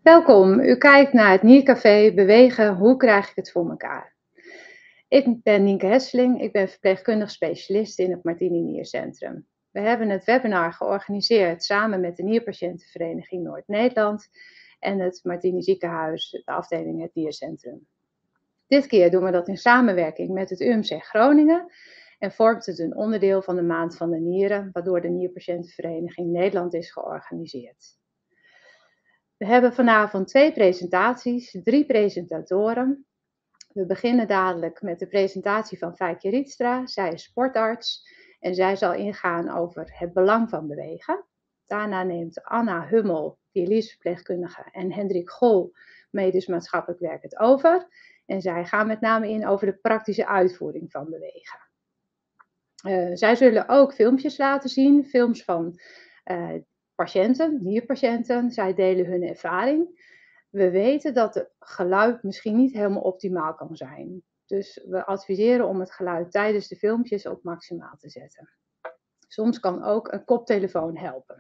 Welkom, u kijkt naar het Niercafé Bewegen, hoe krijg ik het voor elkaar? Ik ben Nienke Hesseling, ik ben verpleegkundig specialist in het Martini Niercentrum. We hebben het webinar georganiseerd samen met de Nierpatiëntenvereniging Noord-Nederland en het Martini Ziekenhuis, de afdeling het Niercentrum. Dit keer doen we dat in samenwerking met het UMC Groningen en vormt het een onderdeel van de Maand van de Nieren, waardoor de Nierpatiëntenvereniging Nederland is georganiseerd. We hebben vanavond 2 presentaties, 3 presentatoren. We beginnen dadelijk met de presentatie van Fijke Rietstra. Zij is sportarts en zij zal ingaan over het belang van bewegen. Daarna neemt Anna Hummel, dialyseverpleegkundige, en Hendrik Gol, medisch maatschappelijk werk, het over. En zij gaan met name in over de praktische uitvoering van bewegen. Zij zullen ook filmpjes laten zien, films van patiënten, nierpatiënten. Zij delen hun ervaring. We weten dat het geluid misschien niet helemaal optimaal kan zijn. Dus we adviseren om het geluid tijdens de filmpjes op maximaal te zetten. Soms kan ook een koptelefoon helpen.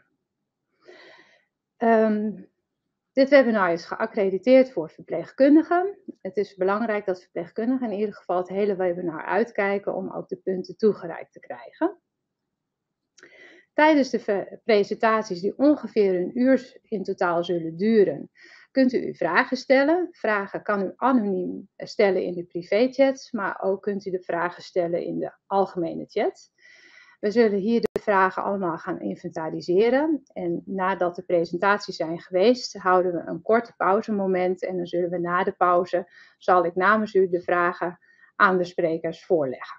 Dit webinar is geaccrediteerd voor verpleegkundigen. Het is belangrijk dat verpleegkundigen in ieder geval het hele webinar uitkijken om ook de punten toegereikt te krijgen. Tijdens de presentaties die ongeveer een uur in totaal zullen duren, kunt u vragen stellen. Vragen kan u anoniem stellen in de privéchat, maar ook kunt u de vragen stellen in de algemene chat. We zullen hier de vragen allemaal gaan inventariseren. En nadat de presentaties zijn geweest, houden we een korte pauzemoment. En dan zullen we na de pauze, zal ik namens u de vragen aan de sprekers voorleggen.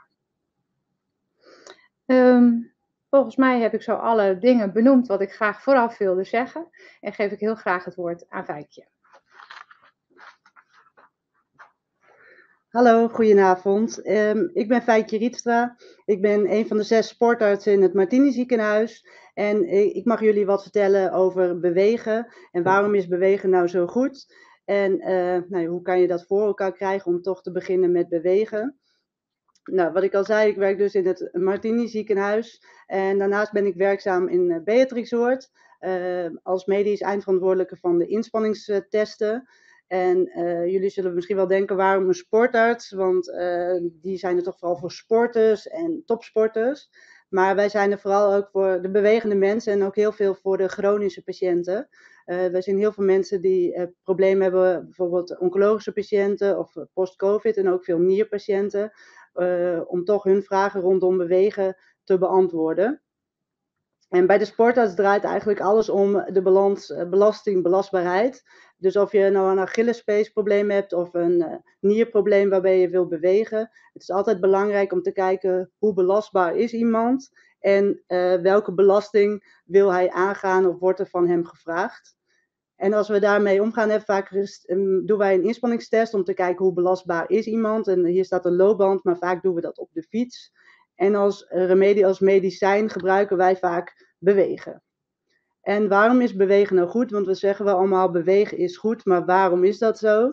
Volgens mij heb ik zo alle dingen benoemd wat ik graag vooraf wilde zeggen. En geef ik heel graag het woord aan Fijkje. Hallo, goedenavond. Ik ben Fijkje Rietstra. Ik ben een van de 6 sportartsen in het Martini Ziekenhuis. En ik mag jullie wat vertellen over bewegen. En waarom is bewegen nou zo goed? En hoe kan je dat voor elkaar krijgen om toch te beginnen met bewegen? Nou, wat ik al zei, ik werk dus in het Martini Ziekenhuis. En daarnaast ben ik werkzaam in Beatrixoord. Als medisch eindverantwoordelijke van de inspanningstesten. En jullie zullen misschien wel denken, waarom een sportarts? Want die zijn er toch vooral voor sporters en topsporters. Maar wij zijn er vooral ook voor de bewegende mensen en ook heel veel voor de chronische patiënten. We zien heel veel mensen die problemen hebben, bijvoorbeeld oncologische patiënten of post-covid en ook veel nierpatiënten. Om toch hun vragen rondom bewegen te beantwoorden. En bij de sportarts draait eigenlijk alles om de balans belasting-belastbaarheid. Dus of je nou een Achillespeesprobleem hebt of een nierprobleem waarbij je wil bewegen. Het is altijd belangrijk om te kijken hoe belastbaar is iemand en welke belasting wil hij aangaan of wordt er van hem gevraagd. En als we daarmee omgaan, doen wij een inspanningstest om te kijken hoe belastbaar is iemand. En hier staat een loopband, maar vaak doen we dat op de fiets. En als remedie, als medicijn gebruiken wij vaak bewegen. En waarom is bewegen nou goed? Want we zeggen wel allemaal bewegen is goed, maar waarom is dat zo?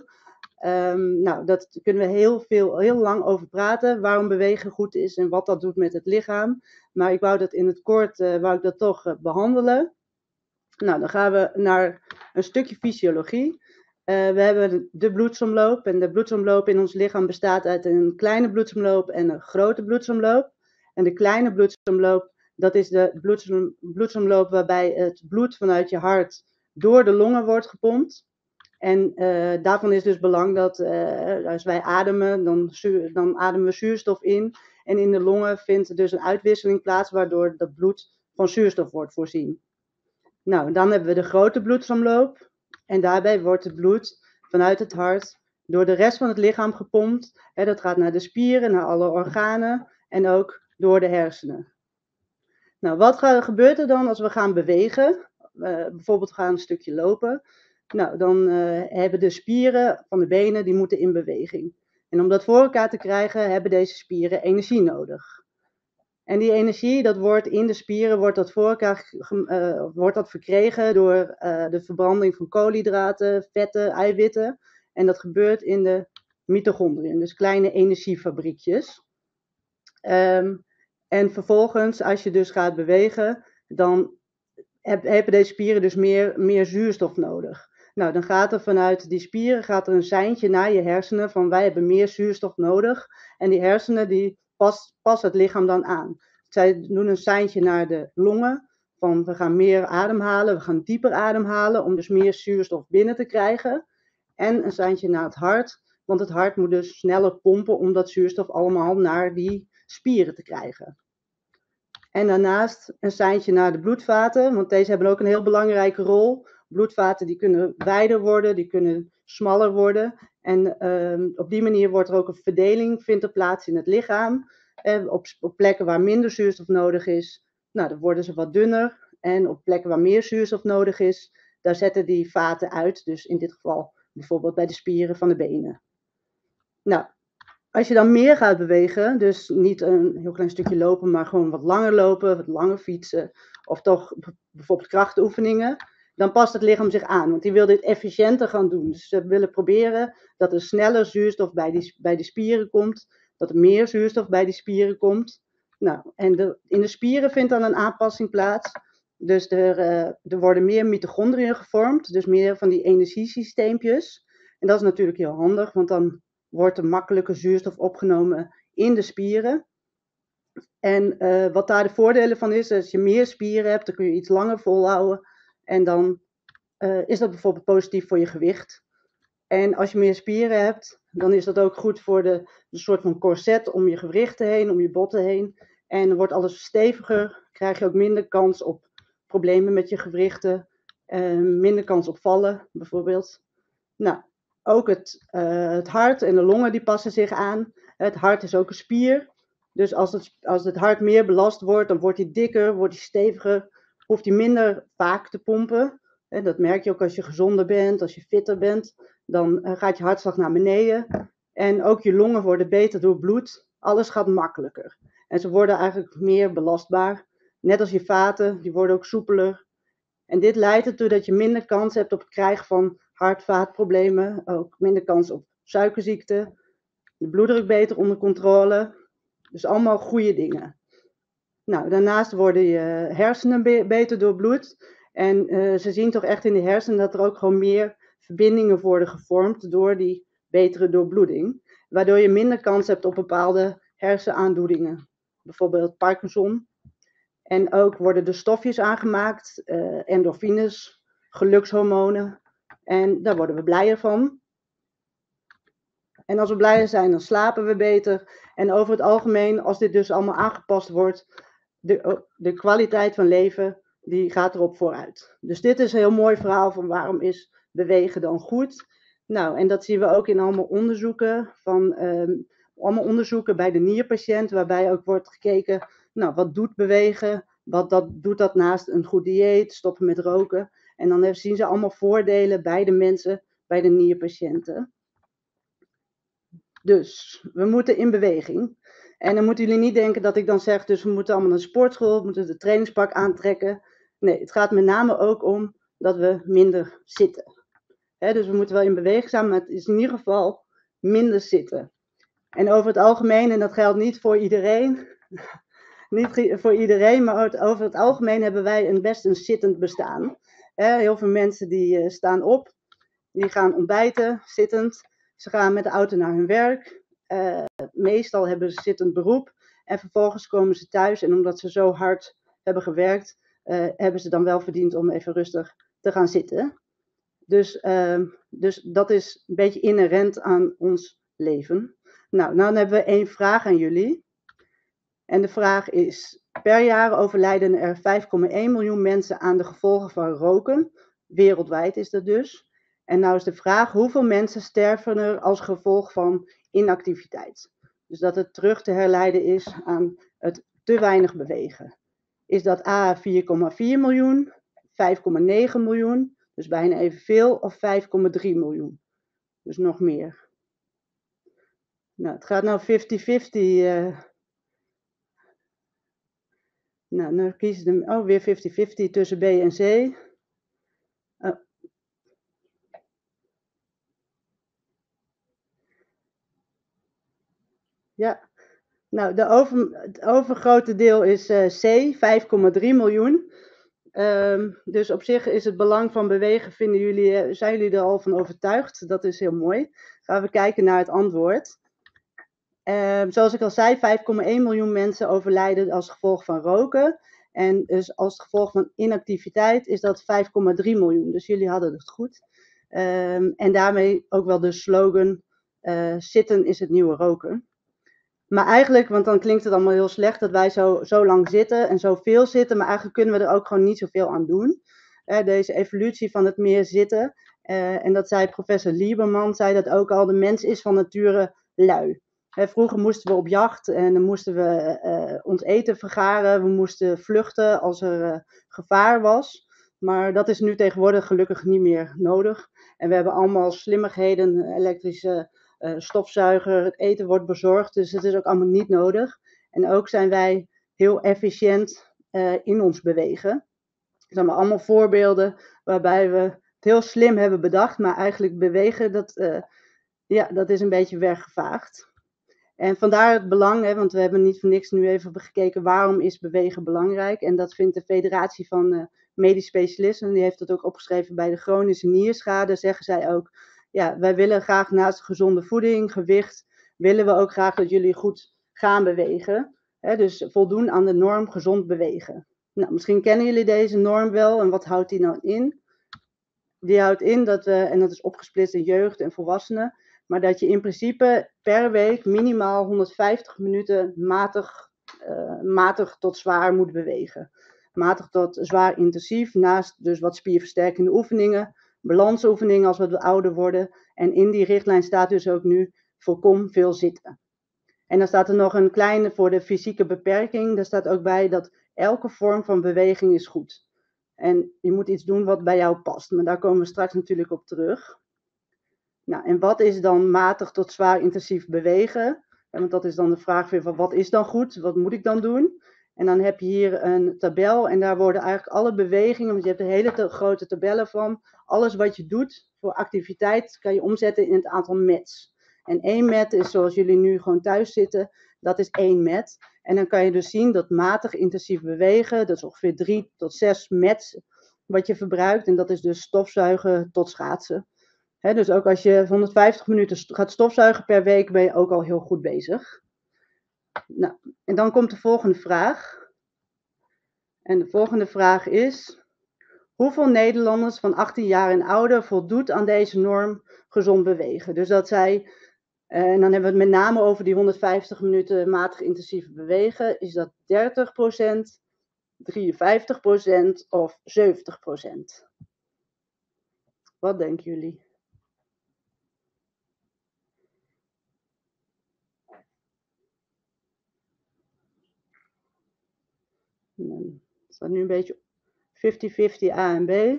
Dat kunnen we heel lang over praten, waarom bewegen goed is en wat dat doet met het lichaam. Maar ik wou dat in het kort toch behandelen. Nou, dan gaan we naar een stukje fysiologie. We hebben de bloedsomloop. En de bloedsomloop in ons lichaam bestaat uit een kleine bloedsomloop en een grote bloedsomloop. En de kleine bloedsomloop, dat is de bloedsomloop waarbij het bloed vanuit je hart door de longen wordt gepompt. En daarvan is dus belang dat als wij ademen, dan ademen we zuurstof in. En in de longen vindt dus een uitwisseling plaats, waardoor dat bloed van zuurstof wordt voorzien. Nou, dan hebben we de grote bloedsomloop. En daarbij wordt het bloed vanuit het hart door de rest van het lichaam gepompt. Dat gaat naar de spieren, naar alle organen en ook door de hersenen. Nou, wat gebeurt er dan als we gaan bewegen? Bijvoorbeeld gaan een stukje lopen. Nou, dan hebben de spieren van de benen, die moeten in beweging. En om dat voor elkaar te krijgen, hebben deze spieren energie nodig. En die energie, dat wordt in de spieren, wordt dat verkregen door de verbranding van koolhydraten, vetten, eiwitten. En dat gebeurt in de mitochondriën, dus kleine energiefabriekjes. En vervolgens, als je dus gaat bewegen, dan hebben deze spieren dus meer zuurstof nodig. Nou, dan gaat er vanuit die spieren een seintje naar je hersenen van wij hebben meer zuurstof nodig. En die hersenen die past het lichaam dan aan. Zij doen een seintje naar de longen van we gaan meer ademhalen, we gaan dieper ademhalen om dus meer zuurstof binnen te krijgen. En een seintje naar het hart, want het hart moet dus sneller pompen om dat zuurstof allemaal naar die spieren te krijgen. En daarnaast een seintje naar de bloedvaten, want deze hebben ook een heel belangrijke rol. Bloedvaten die kunnen wijder worden, die kunnen smaller worden. En op die manier wordt er ook een verdeling, vindt er plaats in het lichaam. Op plekken waar minder zuurstof nodig is, nou, dan worden ze wat dunner. En op plekken waar meer zuurstof nodig is, daar zetten die vaten uit. Dus in dit geval bijvoorbeeld bij de spieren van de benen. Nou, als je dan meer gaat bewegen, dus niet een heel klein stukje lopen, maar gewoon wat langer lopen, wat langer fietsen, of toch bijvoorbeeld krachtoefeningen, dan past het lichaam zich aan, want die wil dit efficiënter gaan doen. Dus ze willen proberen dat er sneller zuurstof bij die spieren komt, dat er meer zuurstof bij die spieren komt. Nou, en in de spieren vindt dan een aanpassing plaats. Dus er worden meer mitochondriën gevormd, dus meer van die energiesysteempjes. En dat is natuurlijk heel handig, want dan wordt er makkelijker zuurstof opgenomen in de spieren. En wat daar de voordelen van is, als je meer spieren hebt, dan kun je iets langer volhouden. En dan is dat bijvoorbeeld positief voor je gewicht. En als je meer spieren hebt, dan is dat ook goed voor de soort van corset om je gewrichten heen, om je botten heen. En dan wordt alles steviger, krijg je ook minder kans op problemen met je gewrichten, minder kans op vallen bijvoorbeeld. Nou, ook het hart en de longen die passen zich aan. Het hart is ook een spier. Dus als het hart meer belast wordt, dan wordt hij dikker, wordt hij steviger, hoeft hij minder vaak te pompen. En dat merk je ook als je gezonder bent, als je fitter bent. Dan gaat je hartslag naar beneden. En ook je longen worden beter doorbloed. Alles gaat makkelijker. En ze worden eigenlijk meer belastbaar. Net als je vaten, die worden ook soepeler. En dit leidt ertoe dat je minder kans hebt op het krijgen van hart-vaatproblemen, ook minder kans op suikerziekte, de bloeddruk beter onder controle. Dus allemaal goede dingen. Nou, daarnaast worden je hersenen beter doorbloed. En ze zien toch echt in de hersenen dat er ook gewoon meer verbindingen worden gevormd door die betere doorbloeding. Waardoor je minder kans hebt op bepaalde hersenaandoeningen. Bijvoorbeeld Parkinson. En ook worden er stofjes aangemaakt, endorfines, gelukshormonen. En daar worden we blijer van. En als we blijer zijn, dan slapen we beter. En over het algemeen, als dit dus allemaal aangepast wordt, de kwaliteit van leven, die gaat erop vooruit. Dus dit is een heel mooi verhaal van waarom is bewegen dan goed. Nou, en dat zien we ook in allemaal onderzoeken, allemaal onderzoeken bij de nierpatiënt, waarbij ook wordt gekeken, nou, wat doet bewegen? Doet dat naast een goed dieet, stoppen met roken? En dan zien ze allemaal voordelen bij de mensen, bij de nierpatiënten. Dus we moeten in beweging. En dan moeten jullie niet denken dat ik dan zeg, dus we moeten allemaal naar de sportschool, we moeten de trainingspak aantrekken. Nee, het gaat met name ook om dat we minder zitten. Dus we moeten wel in beweging zijn, maar het is in ieder geval minder zitten. En over het algemeen, en dat geldt niet voor iedereen, maar over het algemeen hebben wij best een zittend bestaan. Heel veel mensen die staan op, die gaan ontbijten, zittend. Ze gaan met de auto naar hun werk. Meestal hebben ze zittend beroep. En vervolgens komen ze thuis en omdat ze zo hard hebben gewerkt, hebben ze dan wel verdiend om even rustig te gaan zitten. Dus dat is een beetje inherent aan ons leven. Nou, dan hebben we 1 vraag aan jullie. En de vraag is, per jaar overlijden er 5,1 miljoen mensen aan de gevolgen van roken. Wereldwijd is dat dus. En nou is de vraag, hoeveel mensen sterven er als gevolg van inactiviteit? Dus dat het terug te herleiden is aan het te weinig bewegen. Is dat A 4,4 miljoen, 5,9 miljoen, dus bijna evenveel, of 5,3 miljoen? Dus nog meer. Nou, het gaat nou 50-50. Nou, dan kiezen we weer 50-50 tussen B en C. Ja, nou, het overgrote deel is C, 5,3 miljoen. Dus op zich is het belang van bewegen, zijn jullie er al van overtuigd? Dat is heel mooi. Gaan we kijken naar het antwoord. Zoals ik al zei, 5,1 miljoen mensen overlijden als gevolg van roken. En dus als gevolg van inactiviteit is dat 5,3 miljoen. Dus jullie hadden het goed. En daarmee ook wel de slogan, zitten is het nieuwe roken. Maar eigenlijk, want dan klinkt het allemaal heel slecht dat wij zo lang zitten en zoveel zitten, maar eigenlijk kunnen we er ook gewoon niet zoveel aan doen. Deze evolutie van het meer zitten, en dat zei professor Lieberman, zei dat ook al, de mens is van nature lui. Vroeger moesten we op jacht en dan moesten we ons eten vergaren, we moesten vluchten als er gevaar was. Maar dat is nu tegenwoordig gelukkig niet meer nodig. En we hebben allemaal slimmigheden, elektrische stofzuiger, het eten wordt bezorgd, dus het is ook allemaal niet nodig. En ook zijn wij heel efficiënt in ons bewegen. Er zijn allemaal voorbeelden waarbij we het heel slim hebben bedacht, maar eigenlijk bewegen, dat is een beetje weggevaagd. En vandaar het belang, want we hebben niet voor niks nu even gekeken waarom is bewegen belangrijk. En dat vindt de Federatie van Medisch Specialisten, en die heeft dat ook opgeschreven bij de chronische nierschade, zeggen zij ook, ja, wij willen graag naast gezonde voeding, gewicht, willen we ook graag dat jullie goed gaan bewegen. Dus voldoen aan de norm gezond bewegen. Nou, misschien kennen jullie deze norm wel, en wat houdt die nou in? Die houdt in dat we, en dat is opgesplitst in jeugd en volwassenen, maar dat je in principe per week minimaal 150 minuten matig tot zwaar moet bewegen. Matig tot zwaar intensief, naast dus wat spierversterkende oefeningen, balansoefeningen als we ouder worden. En in die richtlijn staat dus ook nu, voorkom veel zitten. En dan staat er nog een kleine voor de fysieke beperking. Daar staat ook bij dat elke vorm van beweging is goed. En je moet iets doen wat bij jou past. Maar daar komen we straks natuurlijk op terug. Nou, en wat is dan matig tot zwaar intensief bewegen? Want dat is dan de vraag weer van wat is dan goed? Wat moet ik dan doen? En dan heb je hier een tabel en daar worden eigenlijk alle bewegingen, want je hebt er hele grote tabellen van. Alles wat je doet voor activiteit kan je omzetten in het aantal mets. En 1 met is zoals jullie nu gewoon thuis zitten, dat is 1 met. En dan kan je dus zien dat matig intensief bewegen, dat is ongeveer 3 tot 6 mets wat je verbruikt. En dat is dus stofzuigen tot schaatsen. Dus ook als je 150 minuten gaat stofzuigen per week, ben je ook al heel goed bezig. Nou, en dan komt de volgende vraag. En de volgende vraag is: hoeveel Nederlanders van 18 jaar en ouder voldoet aan deze norm gezond bewegen? Dus dat zij, en dan hebben we het met name over die 150 minuten matig intensief bewegen, is dat 30%, 53% of 70%? Wat denken jullie? Het staat nu een beetje 50-50 A en B. Een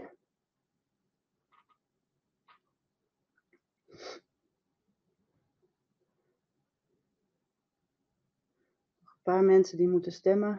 paar mensen die moeten stemmen.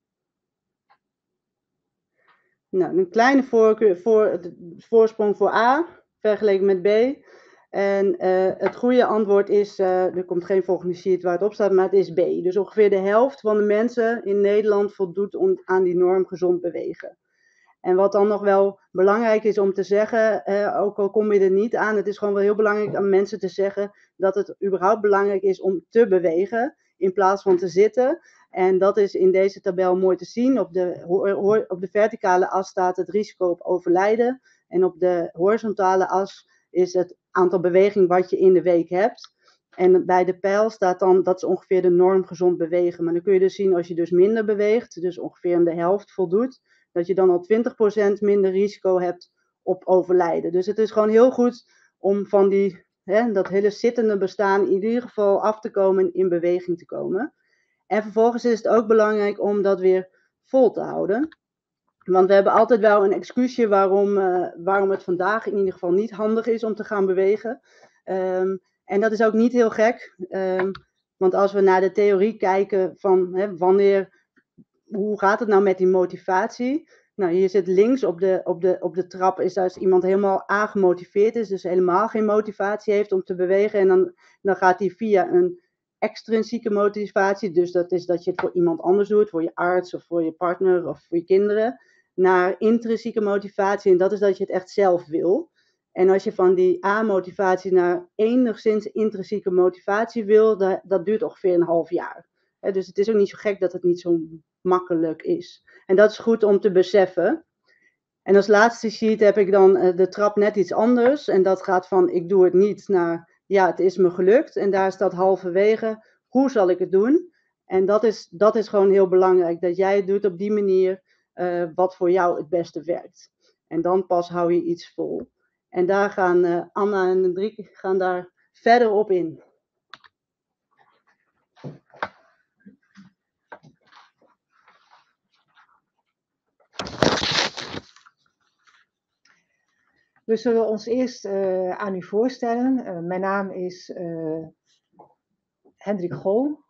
Nou, een kleine voorsprong voor A vergeleken met B. En het goede antwoord is, er komt geen volgende sheet waar het op staat, maar het is B. Dus ongeveer de helft van de mensen in Nederland voldoet aan die norm gezond bewegen. En wat dan nog wel belangrijk is om te zeggen, ook al kom je er niet aan, het is gewoon wel heel belangrijk aan mensen te zeggen dat het überhaupt belangrijk is om te bewegen in plaats van te zitten. En dat is in deze tabel mooi te zien. Op de verticale as staat het risico op overlijden. En op de horizontale as is het aantal beweging wat je in de week hebt. En bij de pijl staat dan, dat is ongeveer de norm gezond bewegen. Maar dan kun je dus zien als je dus minder beweegt, dus ongeveer aan de helft voldoet, dat je dan al 20% minder risico hebt op overlijden. Dus het is gewoon heel goed om van dat hele zittende bestaan in ieder geval af te komen en in beweging te komen. En vervolgens is het ook belangrijk om dat weer vol te houden. Want we hebben altijd wel een excuusje waarom het vandaag in ieder geval niet handig is om te gaan bewegen. En dat is ook niet heel gek. Want als we naar de theorie kijken van hoe gaat het nou met die motivatie? Nou, hier zit links op de trap is als iemand helemaal aangemotiveerd is, dus helemaal geen motivatie heeft om te bewegen. En dan gaat hij via een extrinsieke motivatie, dus dat is dat je het voor iemand anders doet, voor je arts of voor je partner of voor je kinderen. naar intrinsieke motivatie. En dat is dat je het echt zelf wil. En als je van die A-motivatie naar enigszins intrinsieke motivatie wil, dat duurt ongeveer een half jaar. Dus het is ook niet zo gek dat het niet zo makkelijk is. En dat is goed om te beseffen. En als laatste sheet heb ik dan de trap net iets anders. En dat gaat van ik doe het niet naar ja, het is me gelukt. En daar staat halverwege, hoe zal ik het doen? En dat is gewoon heel belangrijk. Dat jij het doet op die manier wat voor jou het beste werkt. En dan pas hou je iets vol. En daar gaan Anna en Hendrik gaan daar verder op in. We zullen ons eerst aan u voorstellen. Mijn naam is Hendrik Gol.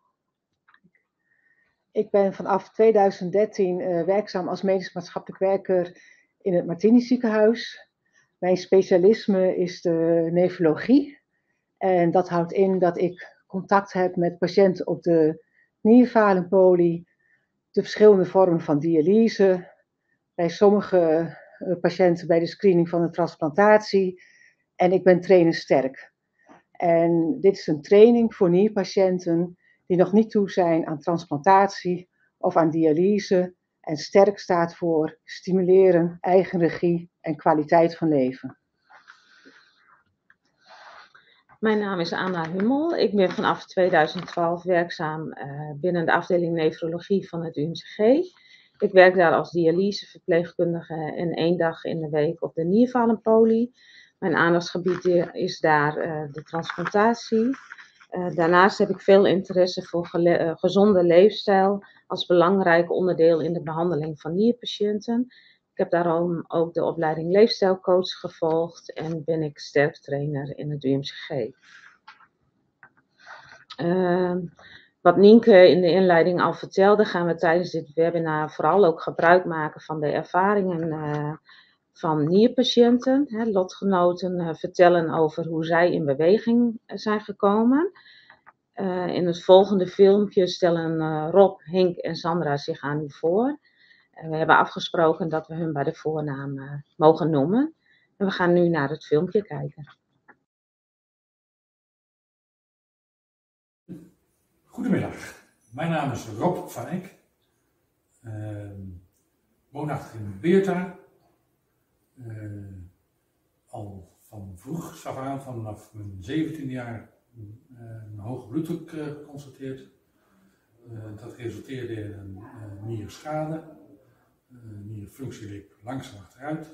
Ik ben vanaf 2013 werkzaam als medisch maatschappelijk werker in het Martini ziekenhuis. Mijn specialisme is de nefrologie. En dat houdt in dat ik contact heb met patiënten op de nierfalenpolie, de verschillende vormen van dialyse, bij sommige patiënten bij de screening van de transplantatie. En ik ben trainer sterk. En dit is een training voor nierpatiënten die nog niet toe zijn aan transplantatie of aan dialyse. En sterk staat voor stimuleren, eigenregie en kwaliteit van leven. Mijn naam is Anna Hummel. Ik ben vanaf 2012 werkzaam binnen de afdeling nefrologie van het UMCG. Ik werk daar als dialyseverpleegkundige en 1 dag in de week op de nierfalenpolie. Mijn aandachtsgebied is daar de transplantatie. Daarnaast heb ik veel interesse voor gezonde leefstijl als belangrijk onderdeel in de behandeling van nierpatiënten. Ik heb daarom ook de opleiding leefstijlcoach gevolgd en ben ik sterktrainer in het UMCG. Wat Nienke in de inleiding al vertelde, gaan we tijdens dit webinar vooral ook gebruik maken van de ervaringen van nierpatiënten. Lotgenoten vertellen over hoe zij in beweging zijn gekomen. In het volgende filmpje stellen Rob, Henk en Sandra zich aan u voor. We hebben afgesproken dat we hun bij de voornaam mogen noemen. En we gaan nu naar het filmpje kijken. Goedemiddag, mijn naam is Rob van Eck. Woonachtig in Beerta. Al van vroeg af aan, vanaf mijn 17e jaar, een hoge bloeddruk geconstateerd. Dat resulteerde in een nierschade. Nierfunctie liep langzaam achteruit.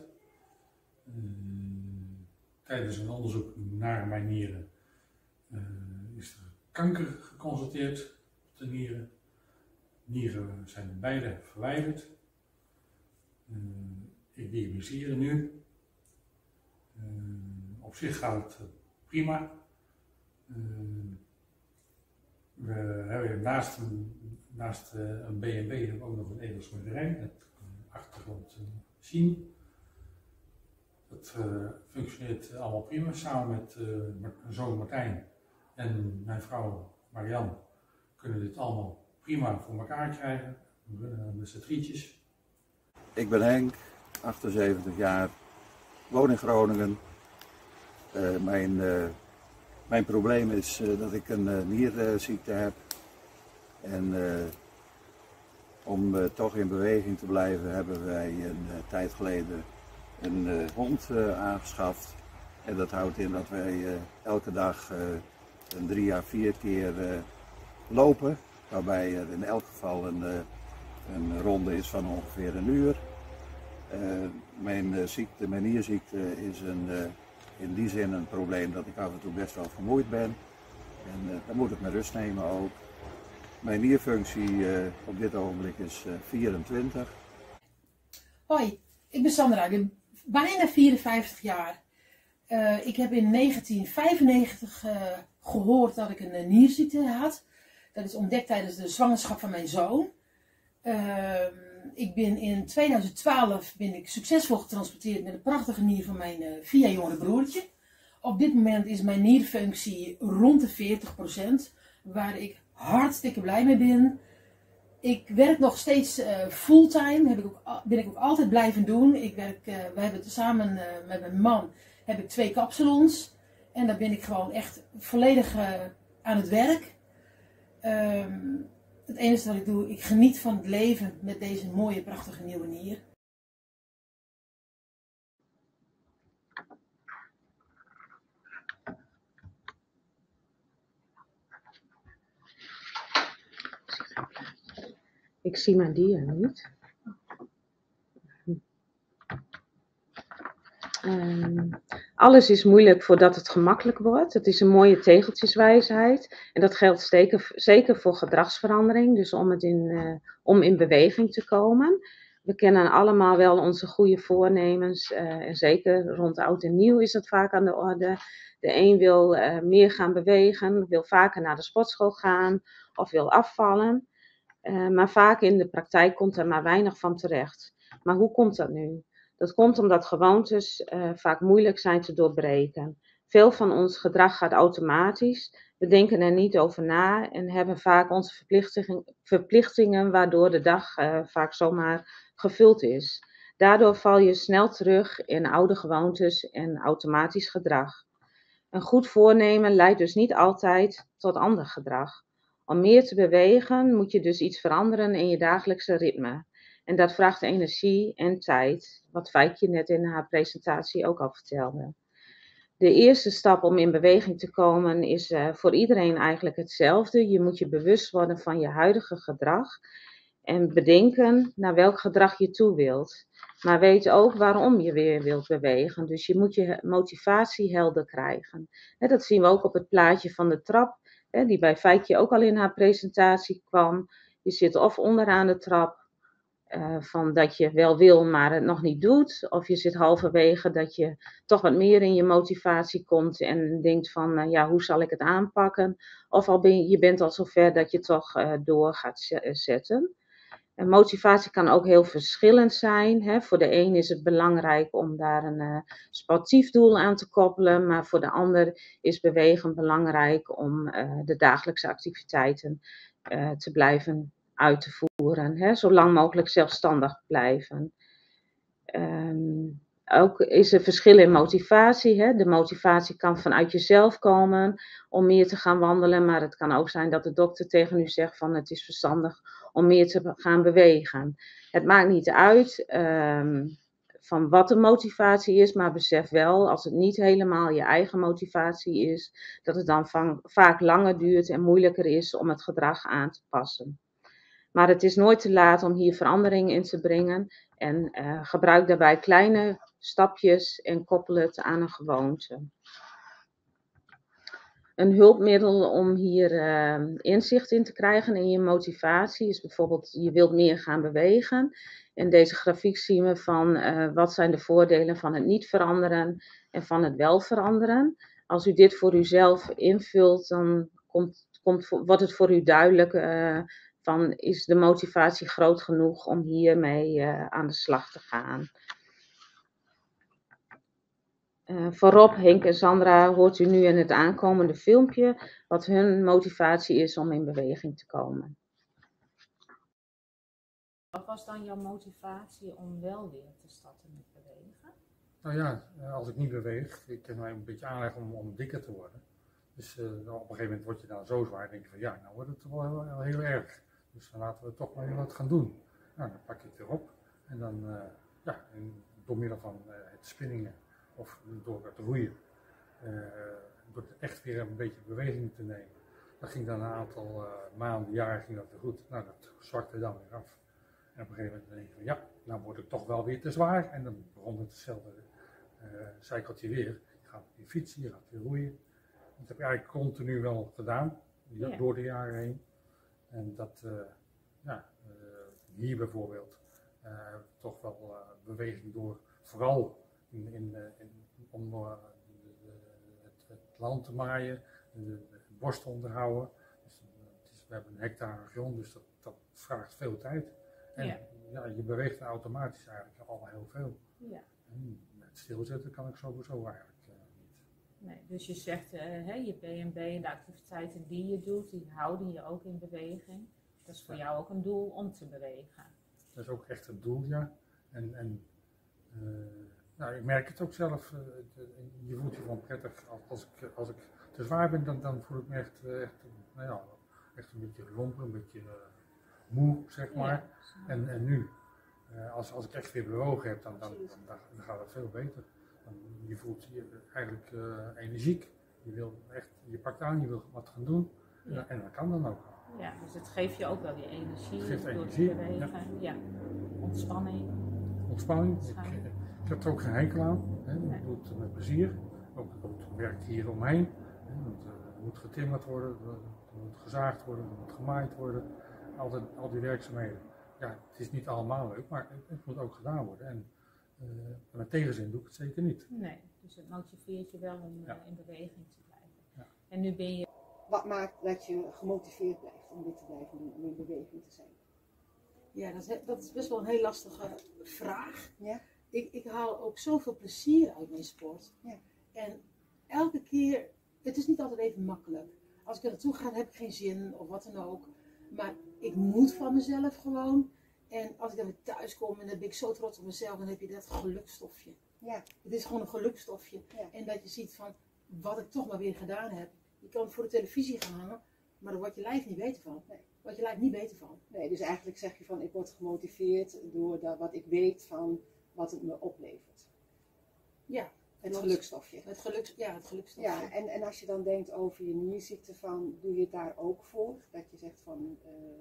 Tijdens een onderzoek naar mijn nieren is er kanker geconstateerd op de nieren. Nieren zijn beide verwijderd. Ik dialyseer nu. Op zich gaat het prima. We hebben naast een B&B ook nog een edelsmederij met achtergrond zien. Dat functioneert allemaal prima. Samen met mijn zoon Martijn en mijn vrouw Marianne kunnen we dit allemaal prima voor elkaar krijgen. We runnen met z'n drietjes. Ik ben Henk, 78 jaar, woon in Groningen. Mijn probleem is dat ik een nierziekte heb. En om toch in beweging te blijven hebben wij een tijd geleden een hond aangeschaft. En dat houdt in dat wij elke dag 3 à 4 keer lopen. Waarbij er in elk geval een ronde is van ongeveer 1 uur. Mijn nierziekte is in die zin een probleem dat ik af en toe best wel vermoeid ben. En dan moet ik mijn rust nemen ook. Mijn nierfunctie op dit ogenblik is 24. Hoi, ik ben Sandra, ik ben bijna 54 jaar. Ik heb in 1995 gehoord dat ik een nierziekte had. Dat is ontdekt tijdens de zwangerschap van mijn zoon. In 2012 ben ik succesvol getransporteerd met een prachtige nier van mijn 4 jaar jongere broertje. Op dit moment is mijn nierfunctie rond de 40%, waar ik hartstikke blij mee ben. Ik werk nog steeds fulltime, ben ik ook altijd blijven doen. We hebben samen met mijn man heb ik 2 kapsalons. En daar ben ik gewoon echt volledig aan het werk. Het enige wat ik doe, ik geniet van het leven met deze mooie, prachtige nieuwe nier. Ik zie mijn dier niet. Alles is moeilijk voordat het gemakkelijk wordt. Het is een mooie tegeltjeswijsheid. En dat geldt zeker voor gedragsverandering. Dus om in beweging te komen. We kennen allemaal wel onze goede voornemens. En zeker rond oud en nieuw is dat vaak aan de orde. De een wil meer gaan bewegen, wil vaker naar de sportschool gaan of wil afvallen. Maar vaak in de praktijk komt er maar weinig van terecht. Maar hoe komt dat nu? Dat komt omdat gewoontes vaak moeilijk zijn te doorbreken. Veel van ons gedrag gaat automatisch. We denken er niet over na en hebben vaak onze verplichtingen waardoor de dag vaak zomaar gevuld is. Daardoor val je snel terug in oude gewoontes en automatisch gedrag. Een goed voornemen leidt dus niet altijd tot ander gedrag. Om meer te bewegen moet je dus iets veranderen in je dagelijkse ritme. En dat vraagt energie en tijd, wat Fijkje net in haar presentatie ook al vertelde. De eerste stap om in beweging te komen is voor iedereen eigenlijk hetzelfde. Je moet je bewust worden van je huidige gedrag en bedenken naar welk gedrag je toe wilt. Maar weet ook waarom je weer wilt bewegen. Dus je moet je motivatie helder krijgen. Dat zien we ook op het plaatje van de trap, die bij Fijkje ook al in haar presentatie kwam. Je zit of onderaan de trap, van dat je wel wil, maar het nog niet doet. Of je zit halverwege dat je toch wat meer in je motivatie komt en denkt van, ja, hoe zal ik het aanpakken? Of je bent al zover dat je toch door gaat zetten. En motivatie kan ook heel verschillend zijn. Voor de een is het belangrijk om daar een sportief doel aan te koppelen, maar voor de ander is bewegen belangrijk om de dagelijkse activiteiten te blijven uit te voeren, zo lang mogelijk zelfstandig blijven. Ook is er verschil in motivatie. De motivatie kan vanuit jezelf komen om meer te gaan wandelen, maar het kan ook zijn dat de dokter tegen u zegt van het is verstandig om meer te gaan bewegen. Het maakt niet uit van wat de motivatie is, maar besef wel, als het niet helemaal je eigen motivatie is, dat het dan vaak langer duurt en moeilijker is om het gedrag aan te passen. Maar het is nooit te laat om hier verandering in te brengen en gebruik daarbij kleine stapjes en koppel het aan een gewoonte. Een hulpmiddel om hier inzicht in te krijgen in je motivatie is bijvoorbeeld je wilt meer gaan bewegen. In deze grafiek zien we van wat zijn de voordelen van het niet veranderen en van het wel veranderen. Als u dit voor uzelf invult, dan wordt het voor u duidelijk van is de motivatie groot genoeg om hiermee aan de slag te gaan. Voor Rob, Henk en Sandra hoort u nu in het aankomende filmpje wat hun motivatie is om in beweging te komen. Wat was dan jouw motivatie om wel weer te starten met bewegen? Nou ja, als ik niet beweeg, ik heb mij een beetje aanleg om dikker te worden. Dus op een gegeven moment word je dan zo zwaar, denk je van ja, nou wordt het wel heel erg. Dus dan laten we toch maar wat gaan doen. Nou, dan pak ik het erop en dan door middel van het spinningen of door het roeien, door echt weer een beetje beweging te nemen. Dat ging dan een aantal maanden, jaren ging dat goed. Nou, dat zwakte dan weer af. En op een gegeven moment denk je van ja, nou wordt het toch wel weer te zwaar. En dan begon het hetzelfde cykeltje weer. Je gaat weer fietsen, je gaat weer roeien. Dat heb ik eigenlijk continu wel gedaan, door de jaren heen. En dat, hier bijvoorbeeld, toch wel beweging door, vooral om het land te maaien, de borst te onderhouden. Dus we hebben een hectare grond, dus dat vraagt veel tijd. En je beweegt automatisch eigenlijk al heel veel. Ja. En met stilzitten kan ik sowieso eigenlijk niet. Nee, dus je zegt, je B&B en de activiteiten die je doet, die houden je ook in beweging. Dat is voor jou ook een doel om te bewegen. Dat is ook echt het doel, ja. Nou, ik merk het ook zelf. Je voelt je gewoon prettig. Als ik te zwaar ben, dan voel ik me echt een beetje lomp, een beetje moe, zeg maar. Ja. En nu, als ik echt weer bewogen heb, dan gaat het veel beter. Je voelt je eigenlijk energiek. Je pakt aan, je wil wat gaan doen. Ja. En dat kan dan ook. Ja, dus het geeft je ook wel die energie. Het geeft door energie, te bewegen. Ja. Ontspanning. Ontspanning. Ik heb er ook geen hekel aan. Hè. Ik doe het met plezier. Ook het werkt hier omheen. Er moet getimmerd worden, er moet gezaagd worden, er moet gemaaid worden. Al die werkzaamheden. Ja, het is niet allemaal leuk, maar het moet ook gedaan worden. En met tegenzin doe ik het zeker niet. Nee, dus het motiveert je wel om in beweging te blijven. Ja. En nu ben je... Wat maakt dat je gemotiveerd blijft om dit te blijven doen, om in beweging te zijn? Ja, dat is best wel een heel lastige vraag. Ja? Ik haal ook zoveel plezier uit mijn sport. Ja. En elke keer, het is niet altijd even makkelijk. Als ik er naartoe ga, heb ik geen zin of wat dan ook. Maar ik moet van mezelf gewoon. En als ik dan weer thuis kom en dan ben ik zo trots op mezelf, dan heb je dat gelukstofje. Ja. Het is gewoon een gelukstofje. Ja. En dat je ziet van wat ik toch maar weer gedaan heb. Je kan voor de televisie gaan hangen, maar daar wordt je lijf niet beter van. Nee. Wordt je lijf niet beter van. Nee, dus eigenlijk zeg je van ik word gemotiveerd door wat ik weet van wat het me oplevert. Ja. Het gelukstofje. Het gelukstofje. Ja, en als je dan denkt over je nierziekte, doe je het daar ook voor? Dat je zegt van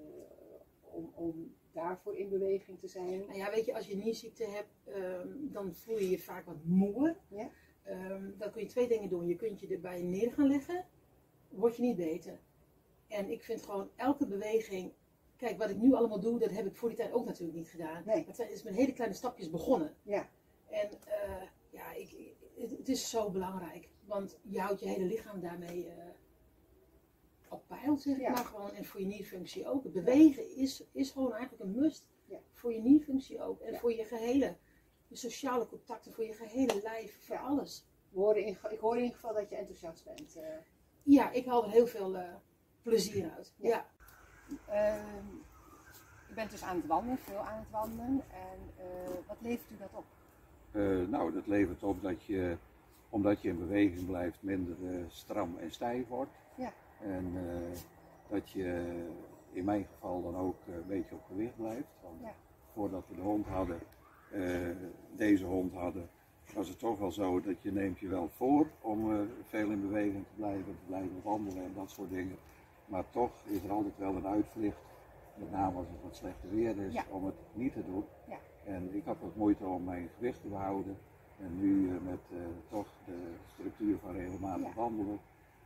om daarvoor in beweging te zijn? Nou ja, weet je, als je nierziekte hebt, dan voel je je vaak wat moe. Ja? Dan kun je 2 dingen doen. Je kunt je erbij neer gaan leggen, word je niet beter. En ik vind gewoon elke beweging, kijk wat ik nu allemaal doe, dat heb ik voor die tijd ook natuurlijk niet gedaan. Nee. Het is met hele kleine stapjes begonnen. Ja. En het is zo belangrijk, want je houdt je hele lichaam daarmee op peil, zeg ik maar gewoon. En voor je nierfunctie ook. Het bewegen is gewoon eigenlijk een must. Ja. Voor je nierfunctie ook. En voor je sociale contacten, voor je gehele lijf, voor alles. Ik hoor in ieder geval dat je enthousiast bent. Ja, ik haal er heel veel plezier uit. Ja. U bent dus aan het wandelen, veel aan het wandelen. En wat levert u dat op? Nou, dat levert op dat je, omdat je in beweging blijft, minder stram en stijf wordt. Ja. En dat je in mijn geval dan ook een beetje op gewicht blijft. Want voordat we de hond hadden, deze hond hadden, was het toch wel zo dat je neemt je wel voor om veel in beweging te blijven wandelen en dat soort dingen. Maar toch is er altijd wel een uitvlucht, met name als het wat slechter weer is, om het niet te doen. Ja. En ik had wat moeite om mijn gewicht te behouden. En nu met toch de structuur van regelmatig wandelen,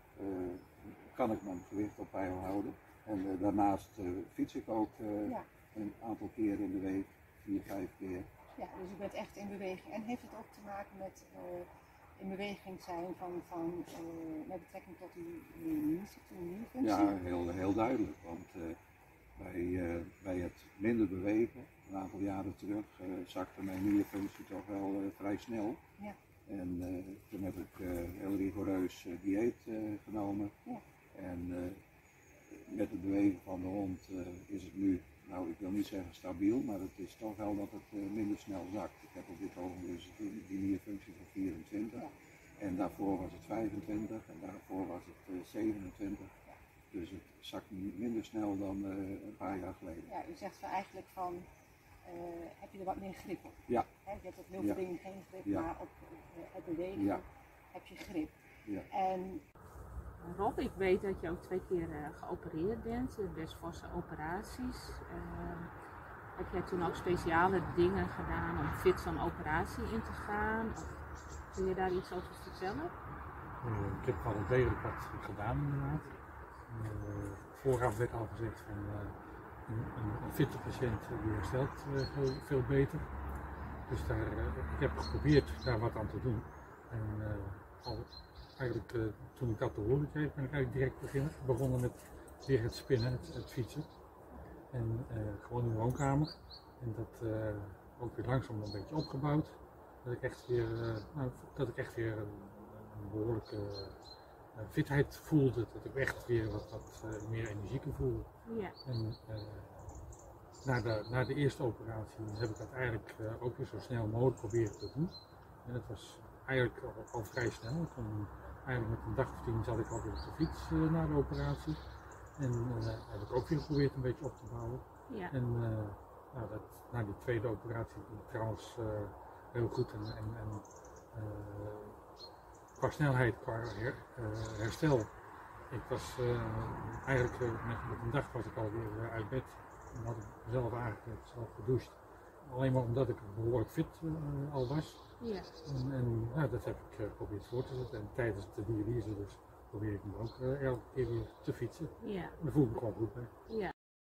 kan ik mijn gewicht op peil houden. En daarnaast fiets ik ook een aantal keer in de week, 4, 5 keer. Ja, dus u bent echt in beweging. En heeft het ook te maken met in beweging zijn met betrekking tot uw nierfunctie? Ja, heel duidelijk. Want bij het minder bewegen, een aantal jaren terug, zakte mijn nierfunctie toch wel vrij snel. Ja. En toen heb ik heel rigoureus dieet genomen. Ja. En met het bewegen van de hond is het nu, nou ik wil niet zeggen stabiel, maar het is toch wel dat het minder snel zakt. Ik heb op dit ogenblik die nierfunctie van 24 en daarvoor was het 25 en daarvoor was het 27. Dus het zakt minder snel dan een paar jaar geleden. Ja, u zegt eigenlijk van, heb je er wat meer grip op? Ja. He, je hebt op heel veel dingen geen grip, maar op het bewegen heb je grip. Ja. En Rob, ik weet dat je ook 2 keer geopereerd bent, best forse operaties. Heb jij toen ook speciale dingen gedaan om fit zo'n operatie in te gaan? Of kun je daar iets over vertellen? Ik heb al degelijk wat gedaan inderdaad. Vooraf werd al gezegd van een fitte patiënt die herstelt veel beter. Dus ik heb geprobeerd daar wat aan te doen. En eigenlijk toen ik dat te horen kreeg, ben ik eigenlijk direct begonnen met weer het spinnen, het fietsen. En gewoon in de woonkamer. En dat ook weer langzaam een beetje opgebouwd. Dat ik echt weer een behoorlijke fitheid voelde, dat ik echt weer wat meer energieker voelde. Ja. En na de eerste operatie heb ik dat eigenlijk ook weer zo snel mogelijk proberen te doen. En dat was eigenlijk al vrij snel. Toen, eigenlijk met een dag of 10 zat ik alweer op de fiets na de operatie. En heb ik ook weer geprobeerd een beetje op te bouwen. Ja. En na die tweede operatie trouwens heel goed. En qua snelheid, qua herstel. Ik was eigenlijk met een dag was ik alweer uit bed. En had ik mezelf aangekleed, zelf gedoucht. Alleen maar omdat ik behoorlijk fit al was. Ja. En dat heb ik geprobeerd voor te zetten. En tijdens de dialyse dus probeer ik nu ook elke keer weer te fietsen. Ja. En daar voel ik me gewoon goed bij. Ja.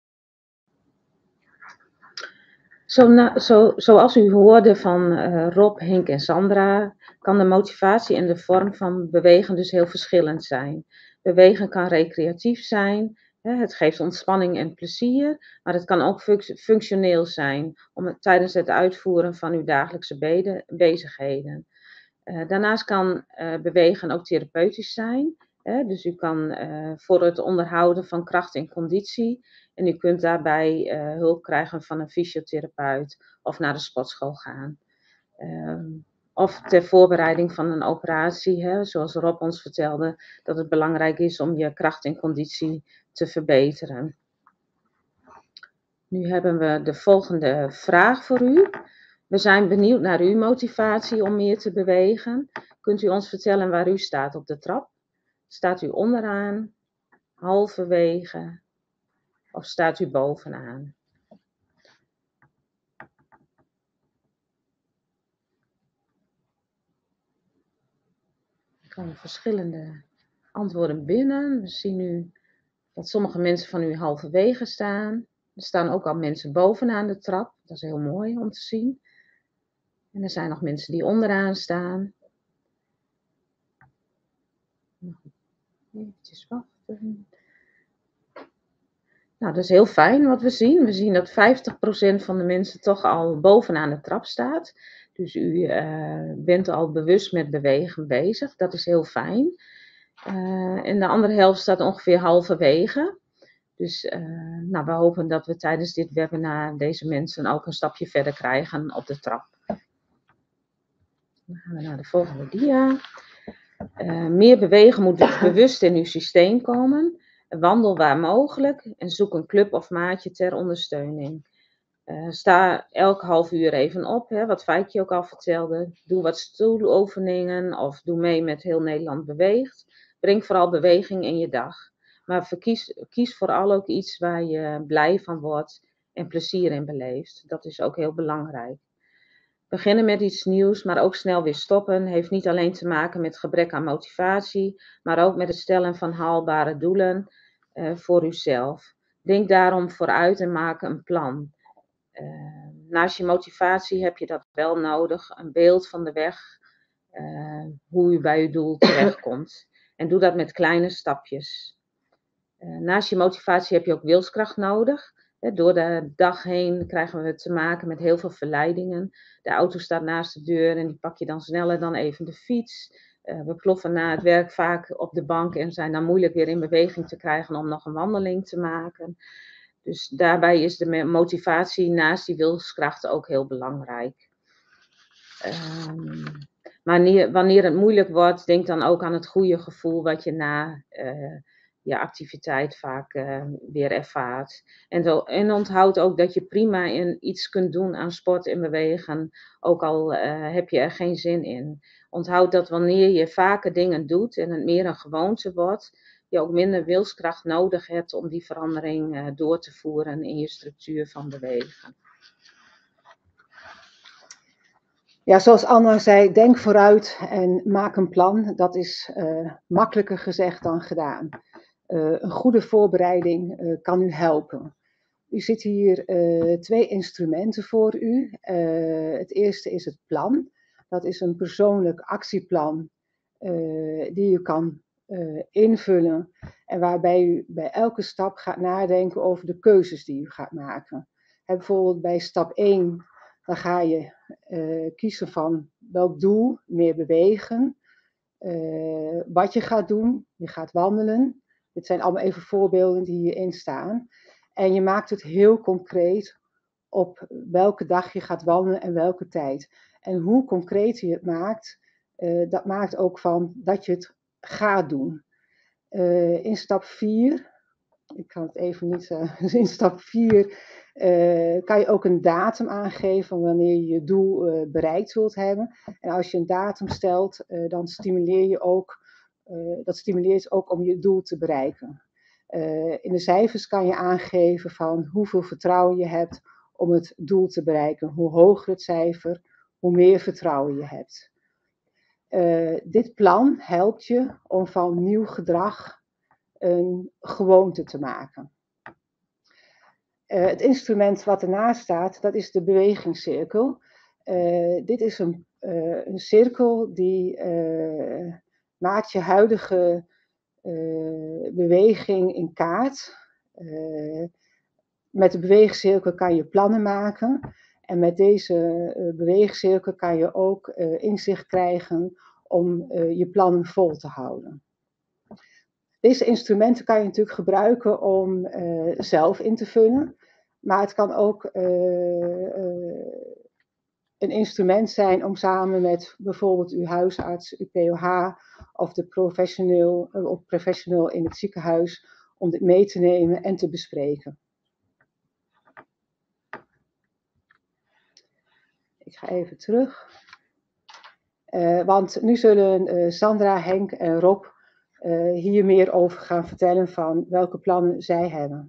Zoals u hoorde van Rob, Henk en Sandra, kan de motivatie en de vorm van bewegen dus heel verschillend zijn. Bewegen kan recreatief zijn, het geeft ontspanning en plezier, maar het kan ook functioneel zijn tijdens het uitvoeren van uw dagelijkse bezigheden. Daarnaast kan bewegen ook therapeutisch zijn. Dus u kan voor het onderhouden van kracht en conditie. En u kunt daarbij hulp krijgen van een fysiotherapeut of naar de sportschool gaan. Of ter voorbereiding van een operatie, zoals Rob ons vertelde, dat het belangrijk is om je kracht en conditie te verbeteren. Nu hebben we de volgende vraag voor u. We zijn benieuwd naar uw motivatie om meer te bewegen. Kunt u ons vertellen waar u staat op de trap? Staat u onderaan, halverwege of staat u bovenaan? Er komen verschillende antwoorden binnen. We zien nu dat sommige mensen van u halverwege staan. Er staan ook al mensen bovenaan de trap. Dat is heel mooi om te zien. En er zijn nog mensen die onderaan staan. Even wachten. Nou, dat is heel fijn wat we zien. We zien dat 50% van de mensen toch al bovenaan de trap staat. Dus u bent al bewust met bewegen bezig. Dat is heel fijn. En de andere helft staat ongeveer halverwege. Dus we hopen dat we tijdens dit webinar deze mensen ook een stapje verder krijgen op de trap. Dan gaan we naar de volgende dia. Meer bewegen moet dus bewust in uw systeem komen. Wandel waar mogelijk en zoek een club of maatje ter ondersteuning. Sta elk half uur even op, wat Feikje ook al vertelde. Doe wat stoeloefeningen of doe mee met Heel Nederland Beweegt. Breng vooral beweging in je dag. Maar kies vooral ook iets waar je blij van wordt en plezier in beleeft. Dat is ook heel belangrijk. Beginnen met iets nieuws, maar ook snel weer stoppen, heeft niet alleen te maken met gebrek aan motivatie, maar ook met het stellen van haalbare doelen voor uzelf. Denk daarom vooruit en maak een plan. Naast je motivatie heb je dat wel nodig, een beeld van de weg, hoe u bij uw doel terechtkomt. En doe dat met kleine stapjes. Naast je motivatie heb je ook wilskracht nodig. Door de dag heen krijgen we te maken met heel veel verleidingen. De auto staat naast de deur en die pak je dan sneller dan even de fiets. We ploffen na het werk vaak op de bank en zijn dan moeilijk weer in beweging te krijgen om nog een wandeling te maken. Dus daarbij is de motivatie naast die wilskracht ook heel belangrijk. Maar wanneer het moeilijk wordt, denk dan ook aan het goede gevoel wat je na je activiteit vaak weer ervaart. En onthoud ook dat je prima iets kunt doen aan sport en bewegen, ook al heb je er geen zin in. Onthoud dat wanneer je vaker dingen doet en het meer een gewoonte wordt, je ook minder wilskracht nodig hebt om die verandering door te voeren in je structuur van bewegen. Ja, zoals Anna zei, denk vooruit en maak een plan. Dat is makkelijker gezegd dan gedaan. Een goede voorbereiding kan u helpen. U ziet hier 2 instrumenten voor u. Het eerste is het plan. Dat is een persoonlijk actieplan die u kan invullen. En waarbij u bij elke stap gaat nadenken over de keuzes die u gaat maken. Bijvoorbeeld bij stap 1, dan ga je kiezen van welk doel, meer bewegen. wat je gaat doen. Je gaat wandelen. Dit zijn allemaal even voorbeelden die hierin staan. En je maakt het heel concreet op welke dag je gaat wandelen en welke tijd. En hoe concreet je het maakt, dat maakt ook van dat je het gaat doen. In stap 4, ik kan het even niet dus in stap 4 kan je ook een datum aangeven van wanneer je je doel bereikt wilt hebben. En als je een datum stelt, dan stimuleer je ook, dat stimuleert ook om je doel te bereiken. In de cijfers kan je aangeven van hoeveel vertrouwen je hebt om het doel te bereiken. Hoe hoger het cijfer, hoe meer vertrouwen je hebt. Dit plan helpt je om van nieuw gedrag een gewoonte te maken. Het instrument wat ernaast staat, dat is de bewegingscirkel. Dit is een cirkel die maakt je huidige beweging in kaart. Met de beweegcirkel kan je plannen maken. En met deze beweegcirkel kan je ook inzicht krijgen om je plannen vol te houden. Deze instrumenten kan je natuurlijk gebruiken om zelf in te vullen. Maar het kan ook een instrument zijn om samen met bijvoorbeeld uw huisarts, uw POH of de professional in het ziekenhuis om dit mee te nemen en te bespreken. Ik ga even terug. Want nu zullen Sandra, Henk en Rob hier meer over gaan vertellen van welke plannen zij hebben.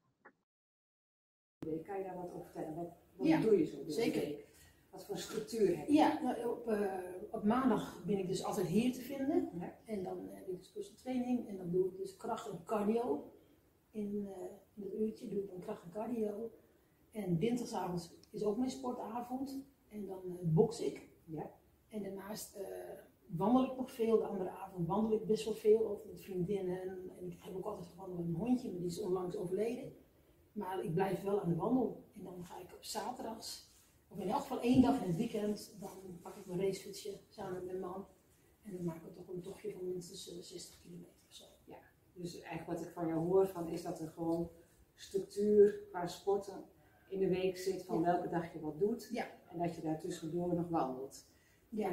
Kan je daar wat over vertellen? Wat doe je zo? Zeker. Wat voor structuur heb je? Ja, nou, op maandag ben ik dus altijd hier te vinden. Ja. En dan heb ik dus pusseltraining en dan doe ik dus kracht en cardio. In het uurtje doe ik dan kracht en cardio. En dinsdagavond is ook mijn sportavond. En dan boks ik. Ja. En daarnaast wandel ik nog veel. De andere avond wandel ik best wel veel. Of met vriendinnen. En ik heb ook altijd gewandeld met een hondje. Maar die is onlangs overleden. Maar ik blijf wel aan de wandel. En dan ga ik op zaterdags. Of in elk geval 1 dag in het weekend. Dan pak ik mijn racefietsje samen met mijn man. En dan maken we toch een tochtje van minstens 60 kilometer of zo. Ja. Dus eigenlijk wat ik van jou hoor van is dat er gewoon structuur qua sporten in de week zit van welke dag je wat doet. Ja. En dat je daar tussendoor nog wandelt. Ja.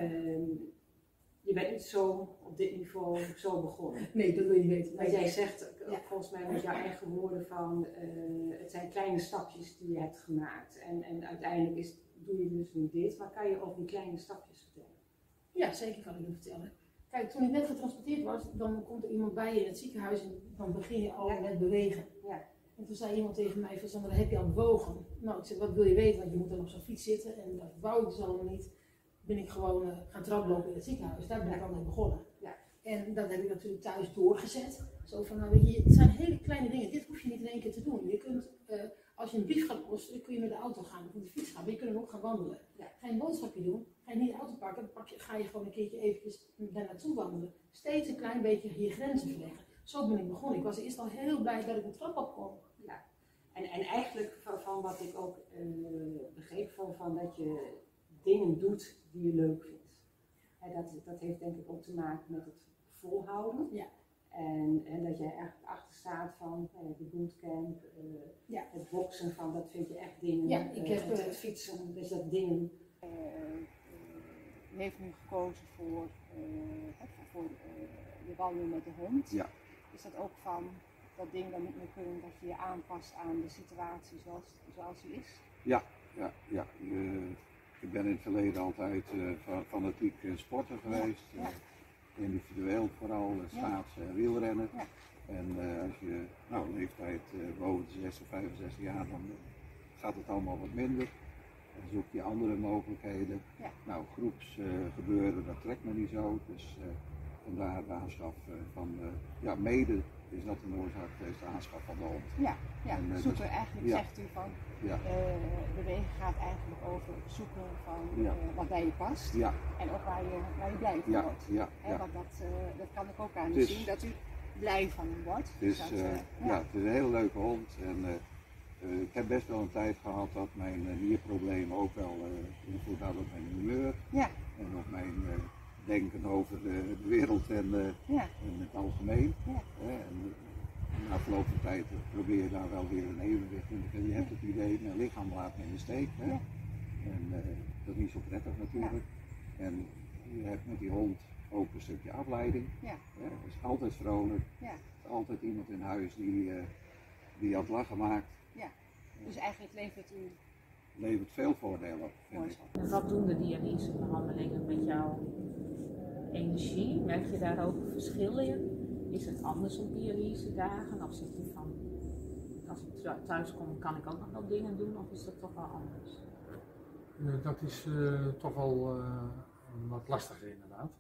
Je bent niet zo op dit niveau zo begonnen. Nee, dat wil je niet weten. Want jij zegt volgens mij met jouw eigen woorden van het zijn kleine stapjes die je hebt gemaakt. En uiteindelijk doe je dus nu dit. Maar kan je over die kleine stapjes vertellen? Ja, zeker kan ik dat vertellen. Kijk, toen ik net getransporteerd was, dan komt er iemand bij je in het ziekenhuis en dan begin je al met bewegen. Ja. En toen zei iemand tegen mij van Sandra, heb je al bewogen? Nou, ik zei, wat wil je weten? Want je moet dan op zo'n fiets zitten en dat wou ik dus allemaal niet. Ben ik gewoon gaan traplopen in het ziekenhuis. Daar ben ik al mee begonnen. Ja. En dat heb ik natuurlijk thuis doorgezet. Zo van, nou weet je, het zijn hele kleine dingen. Dit hoef je niet in 1 keer te doen. Je kunt, als je een brief gaat posten, kun je met de auto gaan of met de fiets gaan. Maar je kunt ook gaan wandelen. Ja. Ga je een boodschapje doen, ga je niet de auto pakken, dan ga je gewoon een keertje eventjes daar naartoe wandelen. Steeds een klein beetje je grenzen verleggen. Zo ben ik begonnen. Ik was eerst al heel blij dat ik een trap op kon. Ja. En eigenlijk van wat ik ook begreep van dat je dingen doet die je leuk vindt. Dat heeft denk ik ook te maken met het volhouden. Ja. En dat jij echt achter staat van de bootcamp, het boksen, van dat vind je echt dingen. Ja, ik heb het fietsen, dus dat dingen. U heeft nu gekozen voor de wandelen met de hond. Ja. Is dat ook van dat ding dan niet meer kunnen dat je je aanpast aan de situatie zoals die is? Ja. Ik ben in het verleden altijd fanatiek sporter geweest. Ja. Individueel vooral, schaatsen en wielrennen. Ja. En als je leeftijd boven de 60, 65 jaar, dan gaat het allemaal wat minder. Dan zoek je andere mogelijkheden. Ja. Nou, groepsgebeuren, dat trekt me niet zo. Dus vandaar de aanschaf van, mede is dat een oorzaak geweest, de aanschaf van de hond. Ja, en, zoeken eigenlijk zegt u van, bewegen gaat eigenlijk over zoeken van wat bij je past en ook waar je blij van wordt. Want dat kan ik ook aan u zien, dat u blij van hem wordt. Het is, het is een hele leuke hond en ik heb best wel een tijd gehad dat mijn nierproblemen ook wel invloed hadden op mijn humeur en op mijn denken over de wereld en het algemeen. Ja. En na verloop van tijd probeer je daar wel weer een evenwicht in te vinden. Je hebt het idee, mijn lichaam laat me in de steek. Hè? En dat is niet zo prettig natuurlijk. En je hebt met die hond ook een stukje afleiding. Het is altijd vrolijk. Altijd iemand in huis die aan het lachen maakt. Dus eigenlijk levert u... Levert veel voordelen op. En wat doen de dialysebehandelingen met jouw energie? Merk je daar ook verschil in? Is het anders op dialysedagen? Of zeg je van, als ik thuis kom, kan ik ook nog wel dingen doen? Of is dat toch wel anders? Dat is toch wel wat lastiger inderdaad.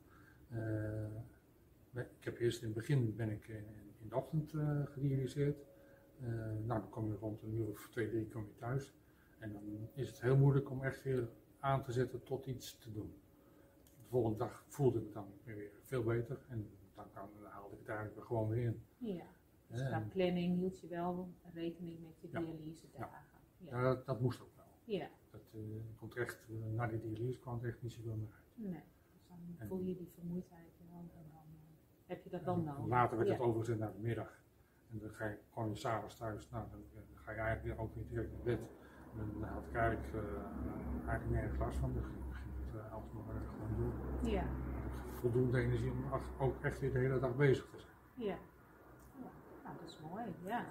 Ik heb eerst in het begin ben ik in de ochtend gedialyseerd. Dan kom je rond een uur of 2, 3 kom je thuis. En dan is het heel moeilijk om echt weer aan te zetten tot iets te doen. De volgende dag voelde ik het dan weer veel beter en dan haalde ik het eigenlijk gewoon weer in. Ja, dus qua planning hield je wel rekening met je dialysedagen. Ja, dat moest ook wel. Ja. Dat komt echt, na die dialyse kwam het echt niet zoveel meer uit. Nee, dus dan voel je die vermoeidheid wel en dan heb je dat wel nodig. Later werd het overgezet naar de middag. En dan kom je s'avonds thuis, dan ga je eigenlijk ook weer direct naar bed. En dan had ik eigenlijk nergens last van, dus ik ging het altijd nog gewoon doen. Ja. Voldoende energie om ook echt weer de hele dag bezig te zijn. Ja. Nou, dat is mooi, ja.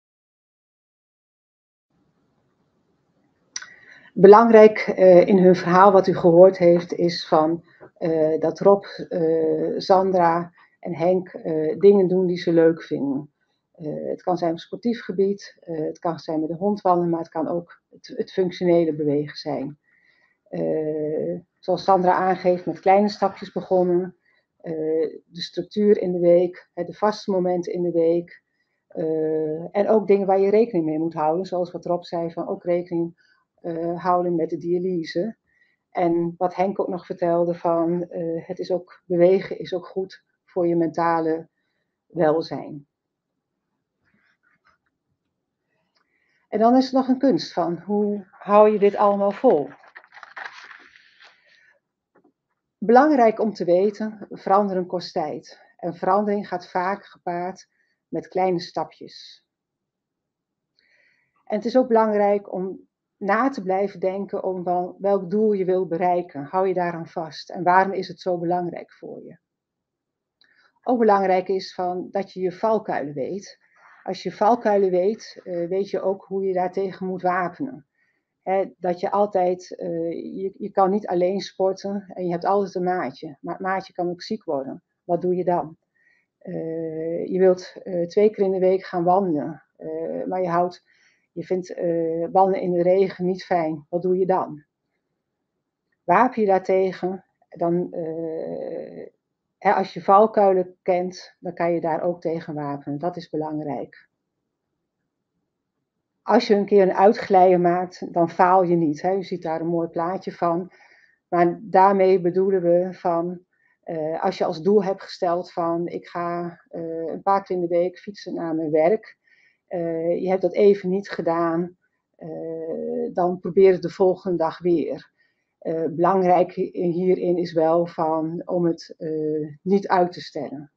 Belangrijk in hun verhaal wat u gehoord heeft is van dat Rob, Sandra en Henk dingen doen die ze leuk vinden. Het kan zijn op sportief gebied, het kan zijn met de hond wandelen, maar het kan ook het functionele bewegen zijn. Zoals Sandra aangeeft, met kleine stapjes begonnen, de structuur in de week, de vaste momenten in de week en ook dingen waar je rekening mee moet houden, zoals wat Rob zei, van ook rekening houden met de dialyse. En wat Henk ook nog vertelde van het is ook, bewegen is ook goed voor je mentale welzijn. En dan is er nog een kunst van, hoe hou je dit allemaal vol? Belangrijk om te weten, veranderen kost tijd. En verandering gaat vaak gepaard met kleine stapjes. En het is ook belangrijk om na te blijven denken om welk doel je wil bereiken. Hou je daaraan vast? En waarom is het zo belangrijk voor je? Ook belangrijk is dat je je valkuilen weet. Als je valkuilen weet, weet je ook hoe je daartegen moet wapenen. Dat je altijd, je kan niet alleen sporten en je hebt altijd een maatje. Maar het maatje kan ook ziek worden. Wat doe je dan? Je wilt 2 keer in de week gaan wandelen. Maar je vindt wandelen in de regen niet fijn. Wat doe je dan? Wapen je daartegen? Dan, als je valkuilen kent, dan kan je daar ook tegen wapenen. Dat is belangrijk. Als je een keer een uitglijden maakt, dan faal je niet. Je ziet daar een mooi plaatje van. Maar daarmee bedoelen we van, als je als doel hebt gesteld van, ik ga een paar keer in de week fietsen naar mijn werk. Je hebt dat even niet gedaan, dan probeer het de volgende dag weer. Belangrijk hierin is wel om het niet uit te stellen.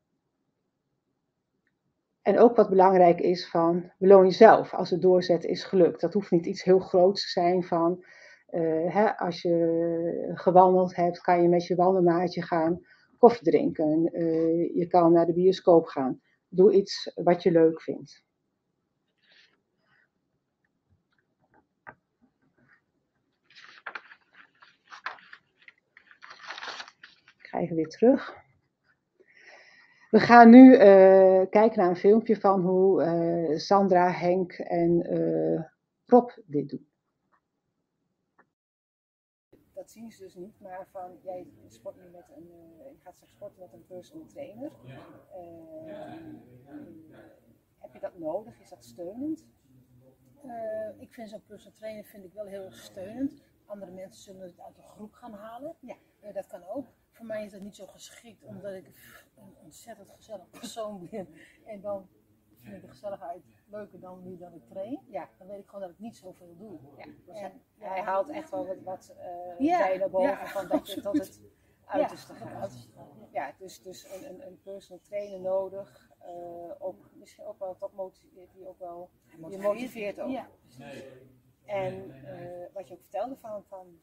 En ook wat belangrijk is beloon jezelf als het doorzetten is gelukt. Dat hoeft niet iets heel groots te zijn van, als je gewandeld hebt, kan je met je wandelmaatje gaan koffie drinken. Je kan naar de bioscoop gaan. Doe iets wat je leuk vindt. Ik ga even weer terug. We gaan nu kijken naar een filmpje van hoe Sandra, Henk en Rob dit doen. Dat zien ze dus niet, maar jij sport nu je gaat straks sporten met een personal trainer. Heb je dat nodig? Is dat steunend? Ik vind zo'n personal trainer wel heel erg steunend. Andere mensen zullen het uit de groep gaan halen. Ja. Dat kan ook. Voor mij is dat niet zo geschikt, omdat ik een ontzettend gezellig persoon ben. En dan vind ik de gezelligheid leuker dan nu dan ik train. Ja. Dan weet ik gewoon dat ik niet zoveel doe. Ja. Dus hij haalt echt wel wat bij naar boven. Ja, van dat je tot het uiterste gaat. Ja, dus een personal trainer nodig, misschien ook wel die ook wel je motiveert ook. Ja. En wat je ook vertelde van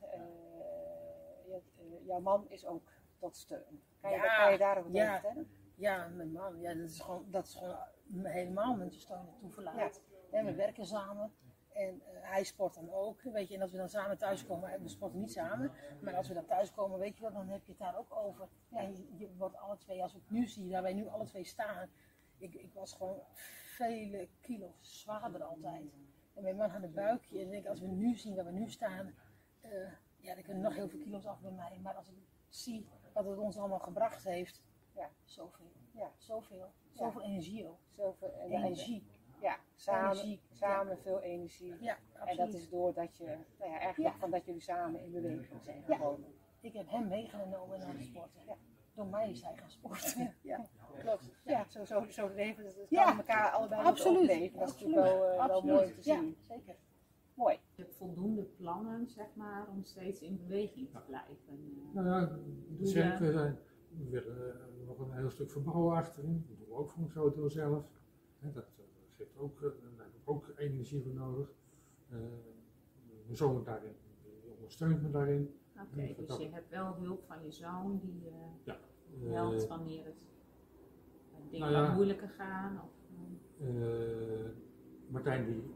jouw man is ook tot steun. Kan je daar ook wat over vertellen? Ja, mijn man, dat is gewoon helemaal mijn steun en toeverlaat. Ja. We werken samen. En hij sport dan ook, weet je, en als we dan samen thuiskomen, we sporten niet samen, maar als we dan thuiskomen, weet je wel, dan heb je het daar ook over. Ja. En je wordt alle twee, als ik het nu zie, daar wij nu alle twee staan, ik was gewoon vele kilo's zwaarder altijd. En mijn man had een buikje, en ik denk, als we nu zien waar we nu staan, dan kunnen nog heel veel kilo's af bij mij, maar als ik zie wat het ons allemaal gebracht heeft, zoveel. Ja, zoveel. Zoveel energie ook. Zoveel energie. Ja, samen veel energie. Ja, en dat is doordat je, eigenlijk van dat jullie samen in beweging zijn gekomen. Ik heb hem meegenomen naar de sporten. Ja. Door mij is hij gaan sporten. Ja, klopt. Ja, zo leven, dat kan elkaar allebei opleven. Dat is natuurlijk wel mooi om te zien. Ja, zeker. Mooi. Je hebt voldoende plannen, zeg maar, om steeds in beweging te blijven. Zeker. We willen nog een heel stuk verbouwen achterin. Dat doen we ook voor een groot deel zelf. Dat geeft ook, daar heb ik ook energie voor nodig. Mijn zoon daarin, die ondersteunt me daarin. Oké, dus je hebt wel hulp van je zoon die helpt wanneer het dingen wat moeilijker gaan? Of, Martijn die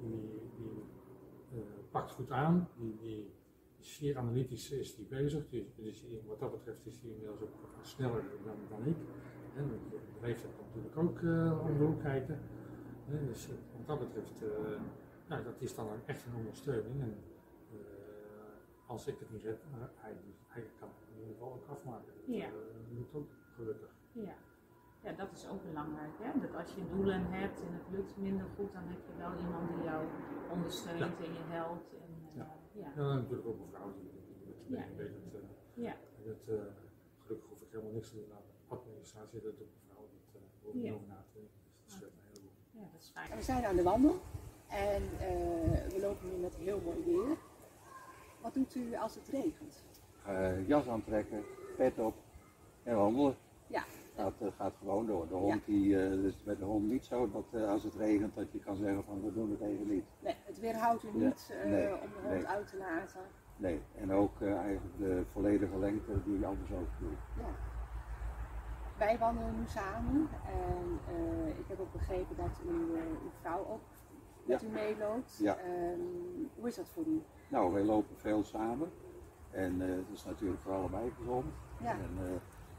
pakt goed aan, die is zeer analytisch is die bezig, wat dat betreft is hij inmiddels ook wat sneller dan ik. De leeftijd kan natuurlijk ook om de hoek kijken. Dus wat dat betreft, dat is dan echt een ondersteuning. En als ik het niet red, hij kan het in ieder geval ook afmaken. Dat lukt ook gelukkig. Ja. Ja, dat is ook belangrijk. Hè? Dat als je doelen hebt en het lukt minder goed, dan heb je wel iemand die jou ondersteunt en je helpt. En natuurlijk ook een vrouw die weet het. Gelukkig hoef ik helemaal niks te doen aan de administratie. Dat doet een vrouw, dat hoef ik niet over na te denken. Dus dat scheelt een heleboel. Ja, dat is fijn. We zijn aan de wandel en we lopen nu met heel mooi weer. Wat doet u als het regent? Jas aantrekken, pet op en wandelen. Ja. Dat gaat gewoon door. De hond dus met de hond niet zo dat als het regent dat je kan zeggen van we doen het even niet. Nee, het weerhoudt u niet om de hond uit te laten. Nee, en ook eigenlijk de volledige lengte die je anders ook doet. Ja. Wij wandelen nu samen en ik heb ook begrepen dat uw vrouw ook met u meeloopt. Ja. Hoe is dat voor u? Nou, wij lopen veel samen en dat is natuurlijk voor allebei gezond. Ja. En,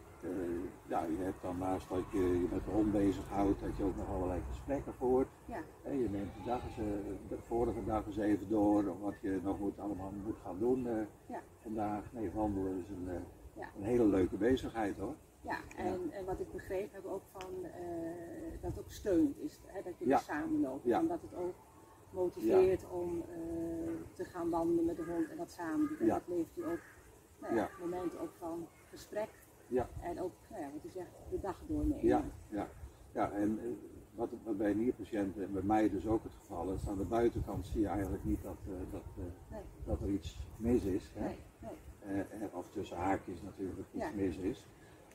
je hebt dan naast dat je je met de hond bezighoudt, dat je ook nog allerlei gesprekken voert. Ja. Je neemt de vorige dag eens even door wat je nog allemaal moet gaan doen vandaag. Nee, wandelen is een hele leuke bezigheid hoor. Ja, en wat ik begreep heb ook van dat het ook steun is, dat je samen loopt. En dat het ook motiveert om te gaan wandelen met de hond en dat samen doen. En dat levert u ook momenten ook van gesprek. Ja. En ook, wat u zegt, de dag doornemen. Ja, en wat bij nierpatiënten en bij mij dus ook het geval is, aan de buitenkant zie je eigenlijk niet dat er iets mis is. Hè? Nee. Of tussen haakjes natuurlijk iets mis is.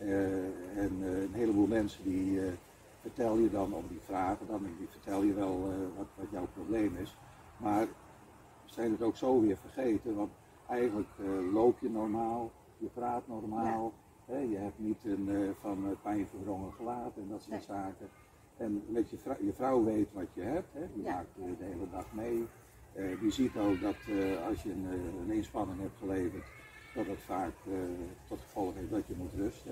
En een heleboel mensen die vertel je dan, of die vragen dan, en die vertel je wel wat jouw probleem is. Maar zijn het ook zo weer vergeten, want eigenlijk loop je normaal, je praat normaal. Ja. Je hebt niet van pijn verwrongen gelaat en dat soort zaken. En met je vrouw weet wat je hebt, die maakt de hele dag mee. Die ziet ook dat als je een inspanning hebt geleverd, dat het vaak tot gevolg heeft dat je moet rusten.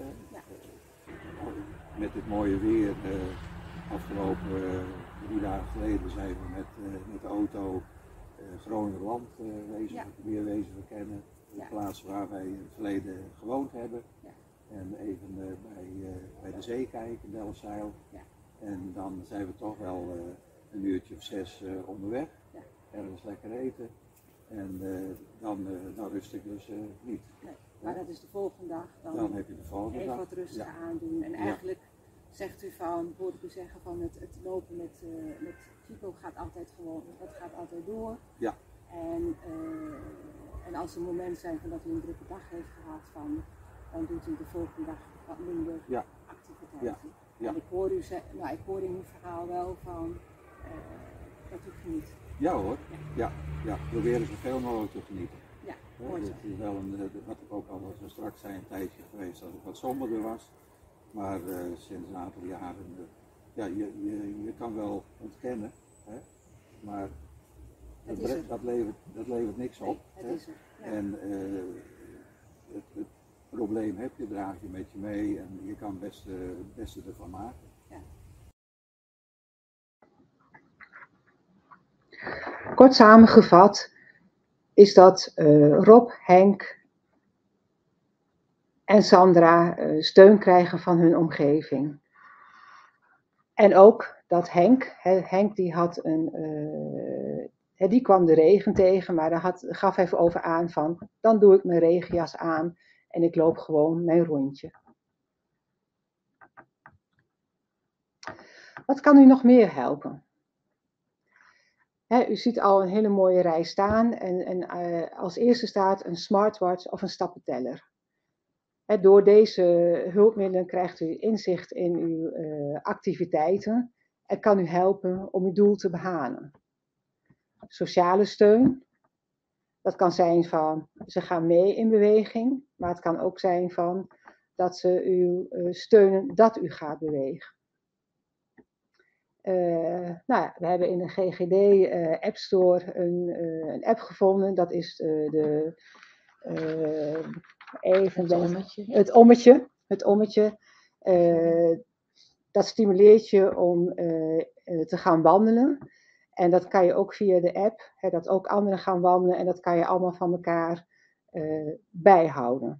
Met dit mooie weer, afgelopen 3 dagen geleden zijn we met de auto Groningerland weer wezen verkennen. De plaats waar wij in het verleden gewoond hebben. Ja. En even bij de zee kijken, Delfzijl. Ja. En dan zijn we toch wel een uurtje of 6 onderweg. Ja. Ergens lekker eten. En dan rust ik dus niet. Nee, maar dat is de volgende dag. Dan heb je de volgende dag. Even wat rustiger aandoen. En eigenlijk zegt u van, hoor ik u zeggen van het lopen met Chico gaat altijd gewoon, dat gaat altijd door. En als er momenten zijn van dat u een drukke dag heeft gehad, van dan doet u de volgende dag wat minder activiteiten. Ja. En ik hoor in uw verhaal wel van dat u geniet. Ja hoor, ja. Proberen zoveel mogelijk te genieten. Ja, het is wel wat ik ook al zo straks zei, een tijdje geweest dat ik wat somberder was. Maar sinds een aantal jaren, je kan wel ontkennen, hè? Maar dat levert niks op. Nee, het is er. Ja. En het probleem heb je, draag je met je mee en je kan het beste ervan maken. Ja. Kort samengevat is dat Rob, Henk en Sandra steun krijgen van hun omgeving. En ook dat Henk die had die kwam de regen tegen, maar gaf even over aan van, dan doe ik mijn regenjas aan en ik loop gewoon mijn rondje. Wat kan u nog meer helpen? U ziet al een hele mooie rij staan en als eerste staat een smartwatch of een stappenteller. Door deze hulpmiddelen krijgt u inzicht in uw activiteiten en kan u helpen om uw doel te behalen. Sociale steun, dat kan zijn van ze gaan mee in beweging, maar het kan ook zijn van dat ze u steunen dat u gaat bewegen. We hebben in de GGD App Store een app gevonden, dat is het ommetje. Dat stimuleert je om te gaan wandelen. En dat kan je ook via de app, dat ook anderen gaan wandelen en dat kan je allemaal van elkaar bijhouden.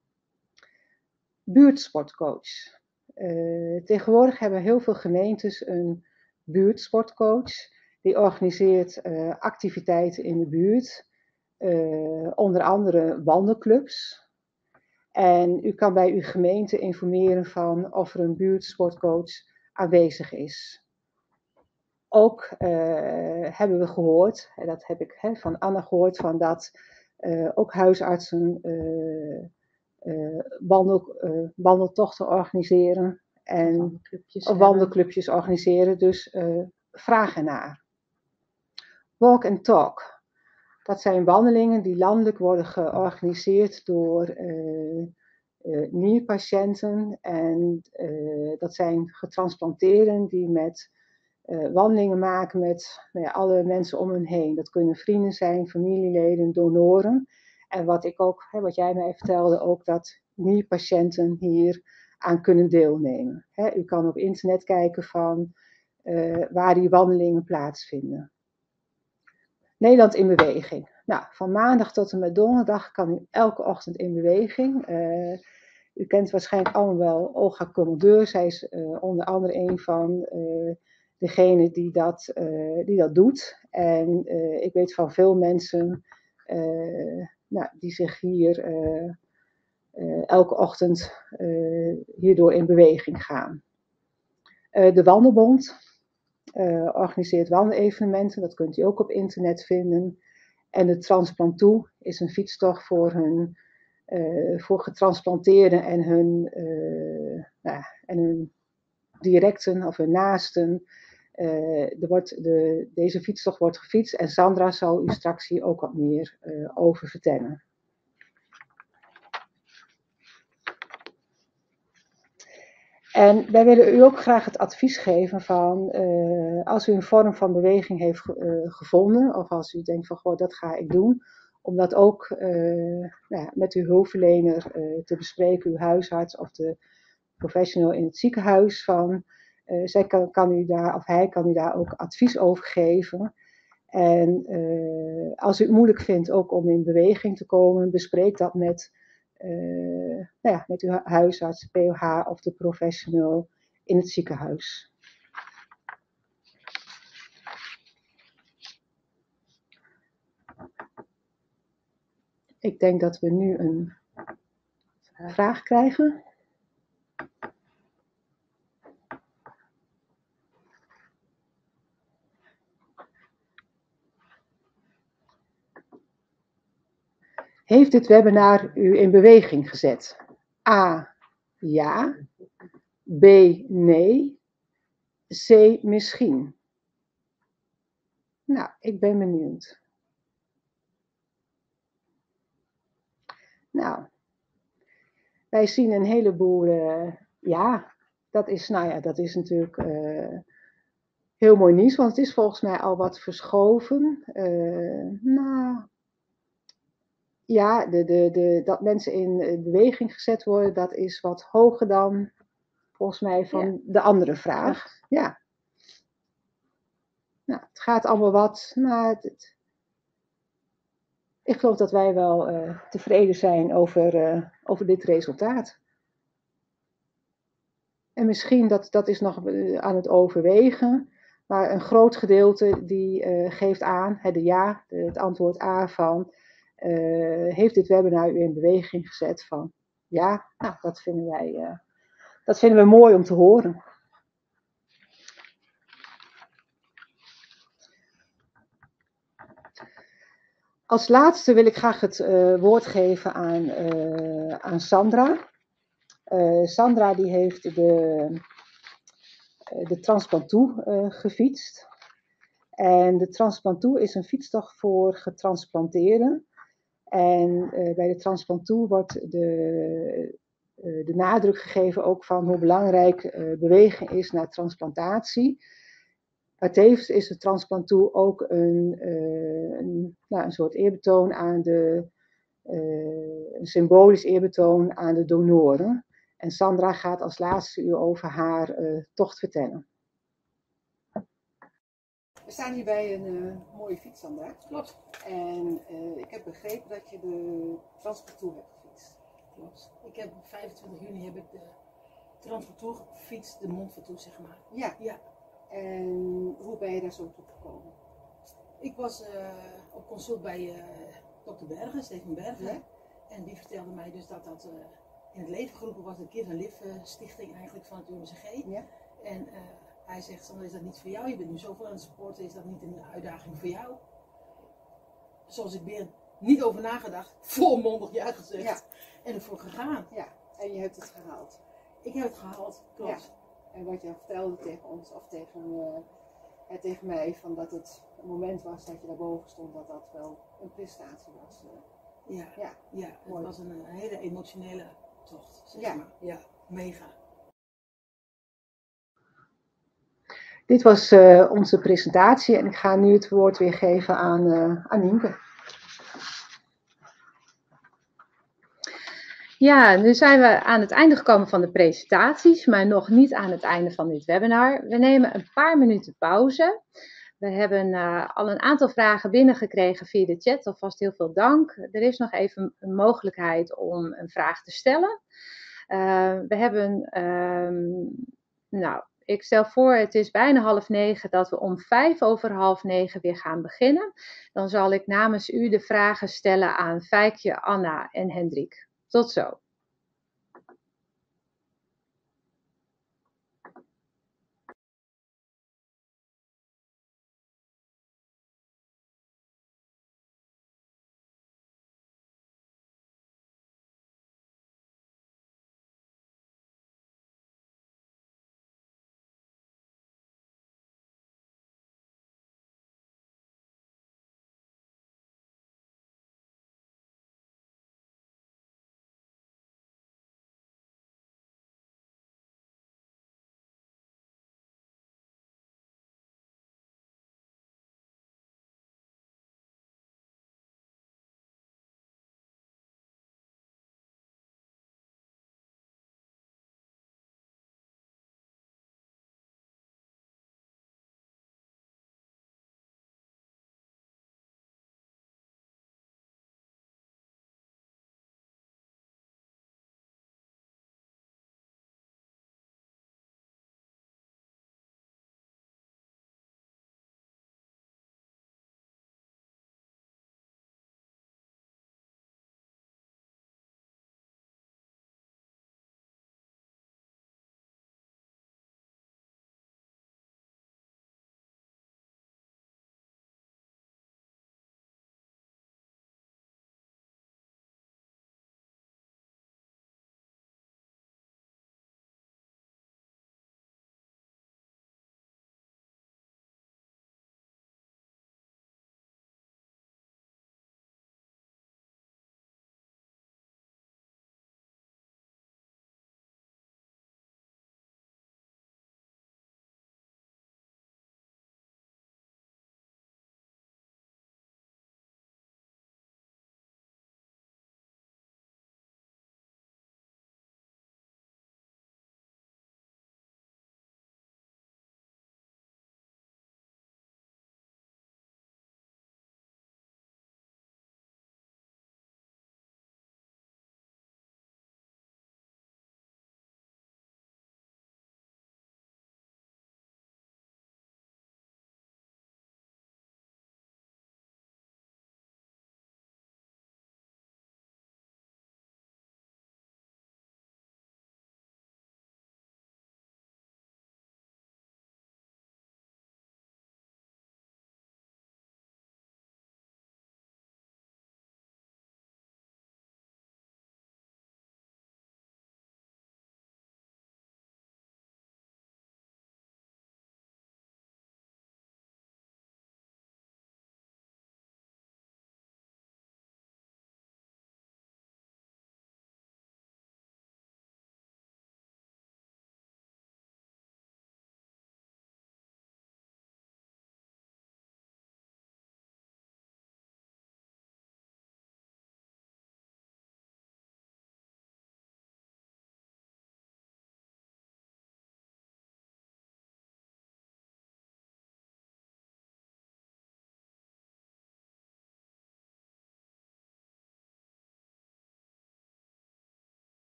Buurtsportcoach. Tegenwoordig hebben heel veel gemeentes een buurtsportcoach. Die organiseert activiteiten in de buurt. Onder andere wandelclubs. En u kan bij uw gemeente informeren van of er een buurtsportcoach aanwezig is. Ook hebben we gehoord, dat heb ik van Anna gehoord, van dat ook huisartsen wandeltochten organiseren en wandelclubjes organiseren. Dus vraag ernaar. Walk and talk. Dat zijn wandelingen die landelijk worden georganiseerd door nierpatiënten. En dat zijn getransplanteerden die met wandelingen maken met alle mensen om hen heen. Dat kunnen vrienden zijn, familieleden, donoren. En wat ik ook, wat jij mij vertelde, ook dat nierpatiënten hier aan kunnen deelnemen. U kan op internet kijken van waar die wandelingen plaatsvinden. Nederland in beweging. Nou, van maandag tot en met donderdag kan u elke ochtend in beweging. U kent waarschijnlijk allemaal wel Olga Commandeur. Zij is onder andere een van degenen die dat doet. En ik weet van veel mensen die zich hier elke ochtend hierdoor in beweging gaan. De Wandelbond organiseert wandelevenementen, dat kunt u ook op internet vinden. En de Transplantoe is een fietstocht voor getransplanteerden en hun directen of hun naasten. Deze fietstocht wordt gefietst en Sandra zal u straks hier ook wat meer over vertellen. En wij willen u ook graag het advies geven van als u een vorm van beweging heeft gevonden of als u denkt van goh, dat ga ik doen, om dat ook met uw hulpverlener te bespreken, uw huisarts of de professional in het ziekenhuis van hij kan u daar ook advies over geven. En als u het moeilijk vindt ook om in beweging te komen, bespreek dat met uw huisarts, POH of de professional in het ziekenhuis. Ik denk dat we nu een vraag krijgen. Heeft dit webinar u in beweging gezet? A, ja. B, nee. C, misschien. Nou, ik ben benieuwd. Nou, wij zien een heleboel, ja, dat is natuurlijk heel mooi nieuws, want het is volgens mij al wat verschoven. Nou, ja, dat mensen in beweging gezet worden, dat is wat hoger dan volgens mij van de andere vraag. Ja. Nou, het gaat allemaal wat, maar ik geloof dat wij wel tevreden zijn over dit resultaat. En misschien dat is nog aan het overwegen, maar een groot gedeelte die geeft aan, het antwoord A van, heeft dit webinar u in beweging gezet van, ja, nou, dat vinden we mooi om te horen. Als laatste wil ik graag het woord geven aan Sandra. Sandra die heeft de Transpantoe gefietst. En de Transpantoe is een fietstocht voor getransplanteerden. En bij de Transpantoe wordt de nadruk gegeven ook van hoe belangrijk beweging is naar transplantatie. Maar tevens is de Transpantoe ook een soort eerbetoon aan een symbolisch eerbetoon aan de donoren. En Sandra gaat als laatste u over haar tocht vertellen. We staan hier bij een mooie fiets, Sandra. Klopt. En ik heb begrepen dat je de Transpantoe hebt gefietst. Klopt. Ik heb op 25 juni heb ik de Transpantoe gefietst, de Mont Ventoux, zeg maar. Ja. En hoe ben je daar zo toe gekomen? Ik was op consult bij dokter Bergen, Steven Bergen. Ja? En die vertelde mij dus dat in het leven geroepen was, de Kids and Live stichting eigenlijk van het UMCG. Ja? En hij zegt, Sandra, is dat niet voor jou? Je bent nu zoveel aan het supporten, is dat niet een uitdaging voor jou? Zoals ik ben, niet over nagedacht, volmondig ja gezegd. Ja. En ervoor gegaan. Ja, en je hebt het gehaald. Ik heb het gehaald, klopt. Ja. En wat je vertelde tegen ons, of tegen mij, van dat het moment was dat je daarboven stond, dat wel een prestatie was. Ja, het was een hele emotionele tocht, zeg maar. Ja, mega. Dit was onze presentatie en ik ga nu het woord weer geven aan Nienke. Ja, nu zijn we aan het einde gekomen van de presentaties, maar nog niet aan het einde van dit webinar. We nemen een paar minuten pauze. We hebben al een aantal vragen binnengekregen via de chat, alvast heel veel dank. Er is nog even een mogelijkheid om een vraag te stellen. We hebben, ik stel voor, het is bijna 8:30, dat we om 8:05 weer gaan beginnen. Dan zal ik namens u de vragen stellen aan Fijkje, Anna en Hendrik. Tot zo.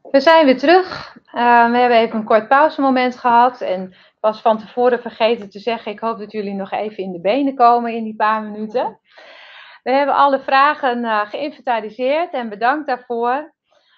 We zijn weer terug. We hebben even een kort pauzemoment gehad. En ik was van tevoren vergeten te zeggen, ik hoop dat jullie nog even in de benen komen in die paar minuten. We hebben alle vragen geïnventariseerd en bedankt daarvoor.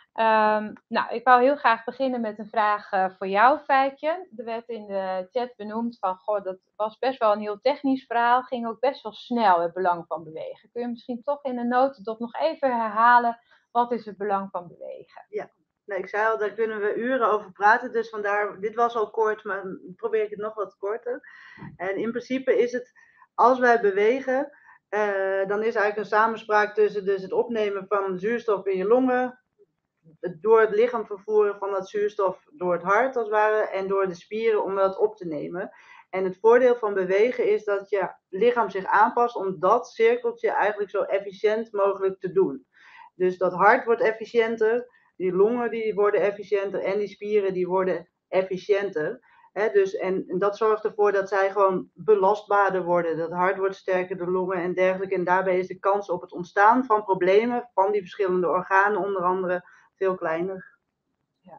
Ik wou heel graag beginnen met een vraag voor jou, Feitje. Er werd in de chat benoemd van, dat was best wel een heel technisch verhaal. Ging ook best wel snel, het belang van bewegen. Kun je misschien toch in een notendop nog even herhalen, wat is het belang van bewegen? Ja. Nou, ik zei al, daar kunnen we uren over praten, dus vandaar, dit was al kort, maar probeer ik het nog wat korter. En in principe is het, als wij bewegen, dan is eigenlijk een samenspraak tussen dus het opnemen van zuurstof in je longen, het door het lichaam vervoeren van dat zuurstof door het hart als het ware en door de spieren om dat op te nemen. En het voordeel van bewegen is dat je lichaam zich aanpast om dat cirkeltje eigenlijk zo efficiënt mogelijk te doen. Dus dat hart wordt efficiënter, die longen die worden efficiënter en die spieren die worden efficiënter. Dus, en dat zorgt ervoor dat zij gewoon belastbaarder worden. Dat hart wordt sterker, de longen en dergelijke. En daarbij is de kans op het ontstaan van problemen van die verschillende organen onder andere veel kleiner. Ja.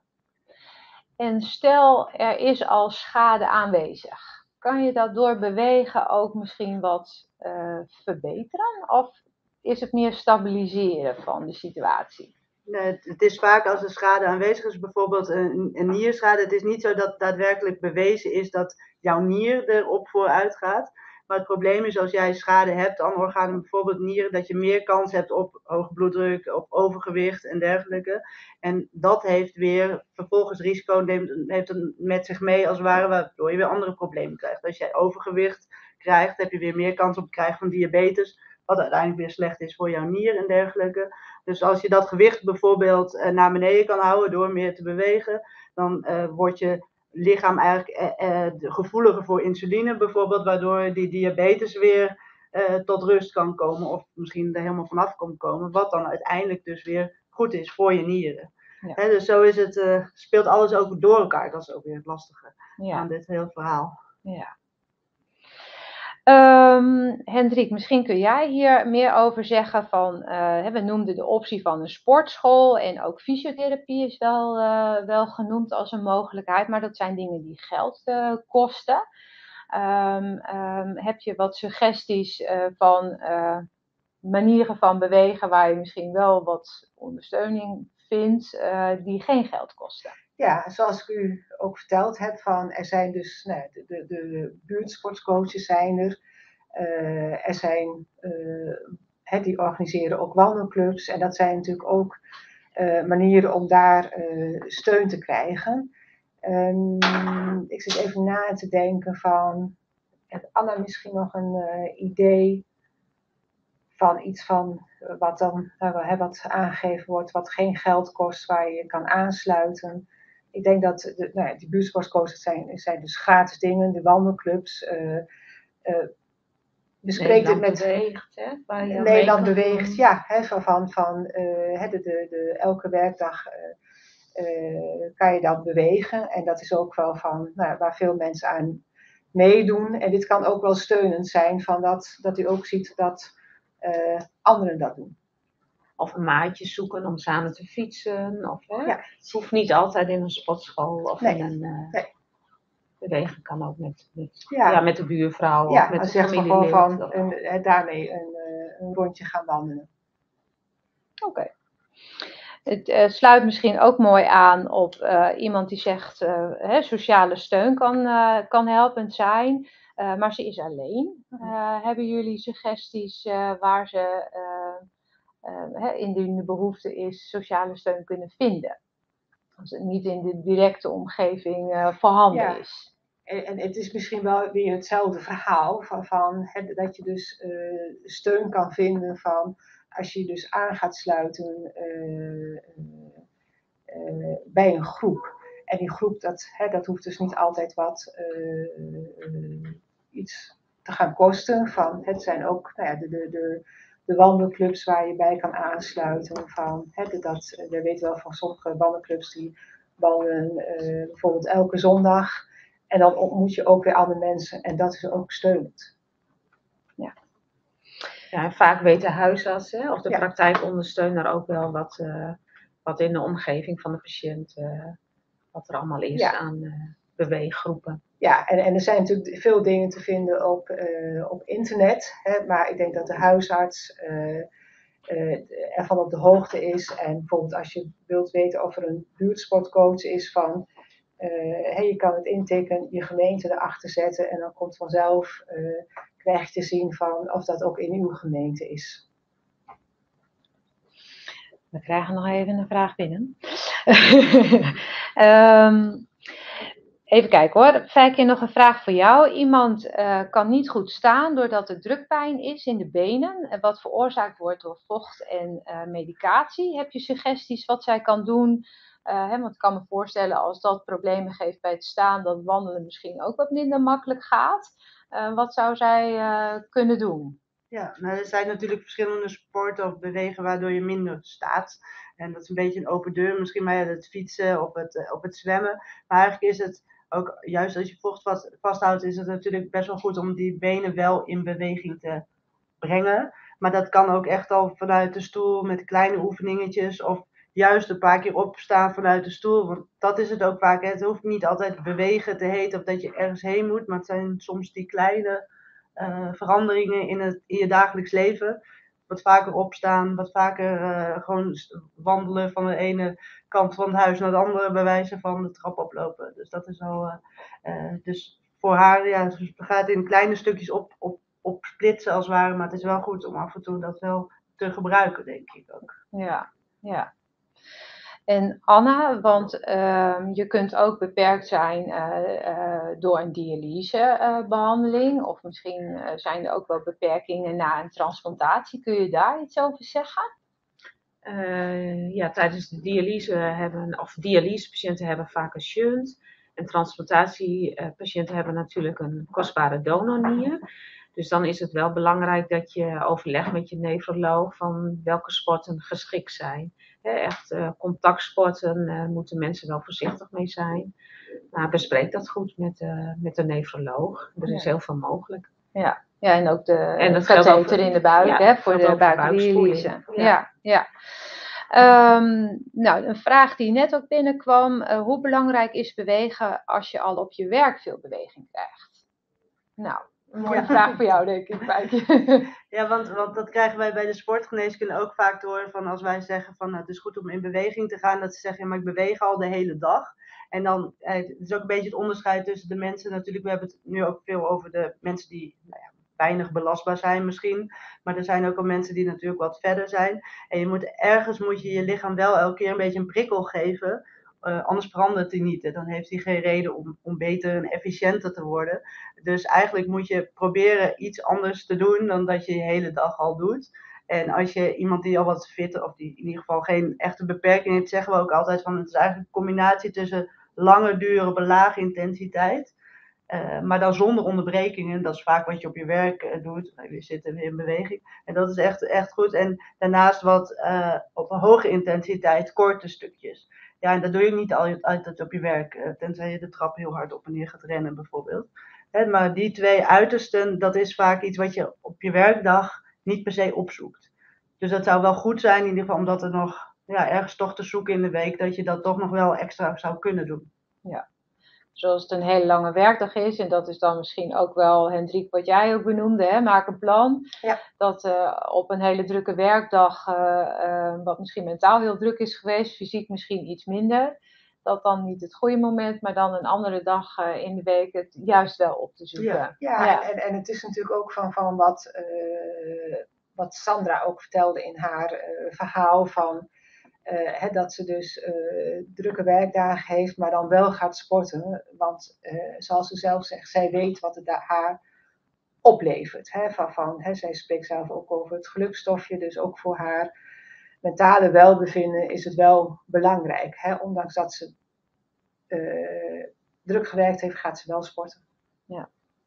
En stel er is al schade aanwezig. Kan je dat door bewegen ook misschien wat verbeteren? Of is het meer stabiliseren van de situatie? Nee, het is vaak als er schade aanwezig is, bijvoorbeeld een nierschade. Het is niet zo dat daadwerkelijk bewezen is dat jouw nier erop vooruit gaat. Maar het probleem is als jij schade hebt aan organen, bijvoorbeeld nieren, dat je meer kans hebt op hoge bloeddruk, op overgewicht en dergelijke. En dat heeft weer vervolgens risico, heeft het met zich mee als het ware, waardoor je weer andere problemen krijgt. Als jij overgewicht krijgt, heb je weer meer kans op het krijgen van diabetes, wat uiteindelijk weer slecht is voor jouw nier en dergelijke. Dus als je dat gewicht bijvoorbeeld naar beneden kan houden door meer te bewegen, dan wordt je lichaam eigenlijk gevoeliger voor insuline bijvoorbeeld, waardoor die diabetes weer tot rust kan komen of misschien er helemaal vanaf kan komen, wat dan uiteindelijk dus weer goed is voor je nieren. Ja. Dus zo is het, speelt alles ook door elkaar, dat is ook weer het lastige aan dit hele verhaal. Ja. Hendrik, misschien kun jij hier meer over zeggen van, we noemden de optie van een sportschool en ook fysiotherapie is wel genoemd als een mogelijkheid, maar dat zijn dingen die geld kosten. Heb je wat suggesties van manieren van bewegen waar je misschien wel wat ondersteuning vindt die geen geld kosten? Ja, zoals ik u ook verteld heb, er zijn dus de buurtsportcoaches zijn er. Er zijn, die organiseren ook wandelclubs. En dat zijn natuurlijk ook manieren om daar steun te krijgen. Ik zit even na te denken van, heeft Anna misschien nog een idee van iets van wat dan wat aangegeven wordt, wat geen geld kost, waar je kan aansluiten. Ik denk dat die buurtsportcoaches zijn dus gratis dingen, de wandelclubs. Bespreek het met beweegt, hè? Nederland beweegt, ja, elke werkdag kan je dan bewegen. En dat is ook wel van waar veel mensen aan meedoen. En dit kan ook wel steunend zijn van dat u ook ziet dat anderen dat doen. Of een maatje zoeken om samen te fietsen. Of, Ja. Het hoeft niet altijd in een sportschool of Nee. in een bewegen kan ook met de buurvrouw Ja, of met de familielid. familielid. Daarmee een rondje gaan wandelen. Oké. Het sluit misschien ook mooi aan op iemand die zegt sociale steun kan helpend zijn, maar ze is alleen. Hebben jullie suggesties waar ze indien de behoefte is sociale steun kunnen vinden? Als het niet in de directe omgeving voorhanden is. En het is misschien wel weer hetzelfde verhaal van dat je dus steun kan vinden van als je je dus aan gaat sluiten bij een groep. En die groep, dat hoeft dus niet altijd iets te gaan kosten. Het zijn ook de wandelclubs waar je bij kan aansluiten. We weten wel van sommige wandelclubs die wandelen bijvoorbeeld elke zondag. En dan ontmoet je ook weer andere mensen. En dat is ook steunend. Ja, en vaak weten huisartsen of de praktijkondersteuner ook wel wat wat in de omgeving van de patiënt, wat er allemaal is aan beweeggroepen. Ja, en er zijn natuurlijk veel dingen te vinden op internet. Hè, maar ik denk dat de huisarts ervan op de hoogte is. En bijvoorbeeld als je wilt weten of er een buurtsportcoach is van... je kan het intikken, je gemeente erachter zetten en dan komt vanzelf, krijg je te zien van of dat ook in uw gemeente is. We krijgen nog even een vraag binnen. Even kijken hoor. Fijke, nog een vraag voor jou. Iemand kan niet goed staan doordat er drukpijn is in de benen. Wat veroorzaakt wordt door vocht en medicatie. Heb je suggesties wat zij kan doen? Want ik kan me voorstellen als dat problemen geeft bij het staan, dat wandelen misschien ook wat minder makkelijk gaat. Wat zou zij kunnen doen? Ja, nou, er zijn natuurlijk verschillende sporten of bewegen waardoor je minder staat. En dat is een beetje een open deur, misschien maar het fietsen op het zwemmen. Maar eigenlijk is het ook, juist als je vocht vasthoudt, is het natuurlijk best wel goed om die benen wel in beweging te brengen. Maar dat kan ook echt al vanuit de stoel met kleine oefeningetjes of juist een paar keer opstaan vanuit de stoel. Want dat is het ook vaak. Hè. Het hoeft niet altijd bewegen te heten of dat je ergens heen moet, maar het zijn soms die kleine veranderingen in je dagelijks leven. Wat vaker opstaan, wat vaker gewoon wandelen van de ene kant van het huis naar de andere, bij wijze van de trap oplopen. Dus dat is al. Dus voor haar, ja, ze gaat in kleine stukjes op splitsen als het ware, maar het is wel goed om af en toe dat wel te gebruiken, denk ik ook. Ja. En Anna, want je kunt ook beperkt zijn door een dialysebehandeling. Of misschien zijn er ook wel beperkingen na een transplantatie. Kun je daar iets over zeggen? Tijdens de dialysepatiënten hebben vaak een shunt. En transplantatiepatiënten hebben natuurlijk een kostbare donornier. Dus dan is het wel belangrijk dat je overlegt met je nefroloog van welke sporten geschikt zijn. Echt contactsporten moeten mensen wel voorzichtig mee zijn. Maar bespreek dat goed met de nefroloog. Er is heel veel mogelijk. Ja, en ook de katheter in de buik voor de buikdialyse. Ja. Een vraag die net ook binnenkwam. Hoe belangrijk is bewegen als je al op je werk veel beweging krijgt? Nou, een mooie vraag voor jou, denk ik, Fijke. Ja, want dat krijgen wij bij de sportgeneeskunde ook vaak te horen van als wij zeggen van het is goed om in beweging te gaan, dat ze zeggen, ja, maar ik beweeg al de hele dag. En dan het is ook een beetje het onderscheid tussen de mensen natuurlijk, we hebben het nu ook veel over de mensen die weinig belastbaar zijn misschien, maar er zijn ook al mensen die natuurlijk wat verder zijn. En ergens moet je je lichaam wel elke keer een beetje een prikkel geven. Anders verandert hij niet. Dan heeft hij geen reden om beter en efficiënter te worden. Dus eigenlijk moet je proberen iets anders te doen dan dat je hele dag al doet. En als je iemand die al wat fitter, of die in ieder geval geen echte beperking heeft, zeggen we ook altijd van het is eigenlijk een combinatie tussen lange duren op een lage intensiteit. Maar dan zonder onderbrekingen. Dat is vaak wat je op je werk doet. Je zit weer in beweging. En dat is echt goed. En daarnaast wat op een hoge intensiteit, korte stukjes. Ja, en dat doe je niet altijd op je werk, tenzij je de trap heel hard op en neer gaat rennen bijvoorbeeld. Maar die twee uitersten, dat is vaak iets wat je op je werkdag niet per se opzoekt. Dus dat zou wel goed zijn, in ieder geval omdat er nog ergens toch te zoeken in de week, dat je dat toch nog wel extra zou kunnen doen. Ja. Zoals het een hele lange werkdag is, en dat is dan misschien ook wel, Hendrik, wat jij ook benoemde, maak een plan. Ja. Dat op een hele drukke werkdag, wat misschien mentaal heel druk is geweest, fysiek misschien iets minder, dat dan niet het goede moment, maar dan een andere dag in de week het juist wel op te zoeken. Ja. En het is natuurlijk ook van wat Sandra ook vertelde in haar verhaal van dat ze dus drukke werkdagen heeft, maar dan wel gaat sporten. Want zoals ze zelf zegt, zij weet wat het haar oplevert. Zij spreekt zelf ook over het gelukstofje, dus ook voor haar mentale welbevinden is het wel belangrijk. Ondanks dat ze druk gewerkt heeft, gaat ze wel sporten. Ja.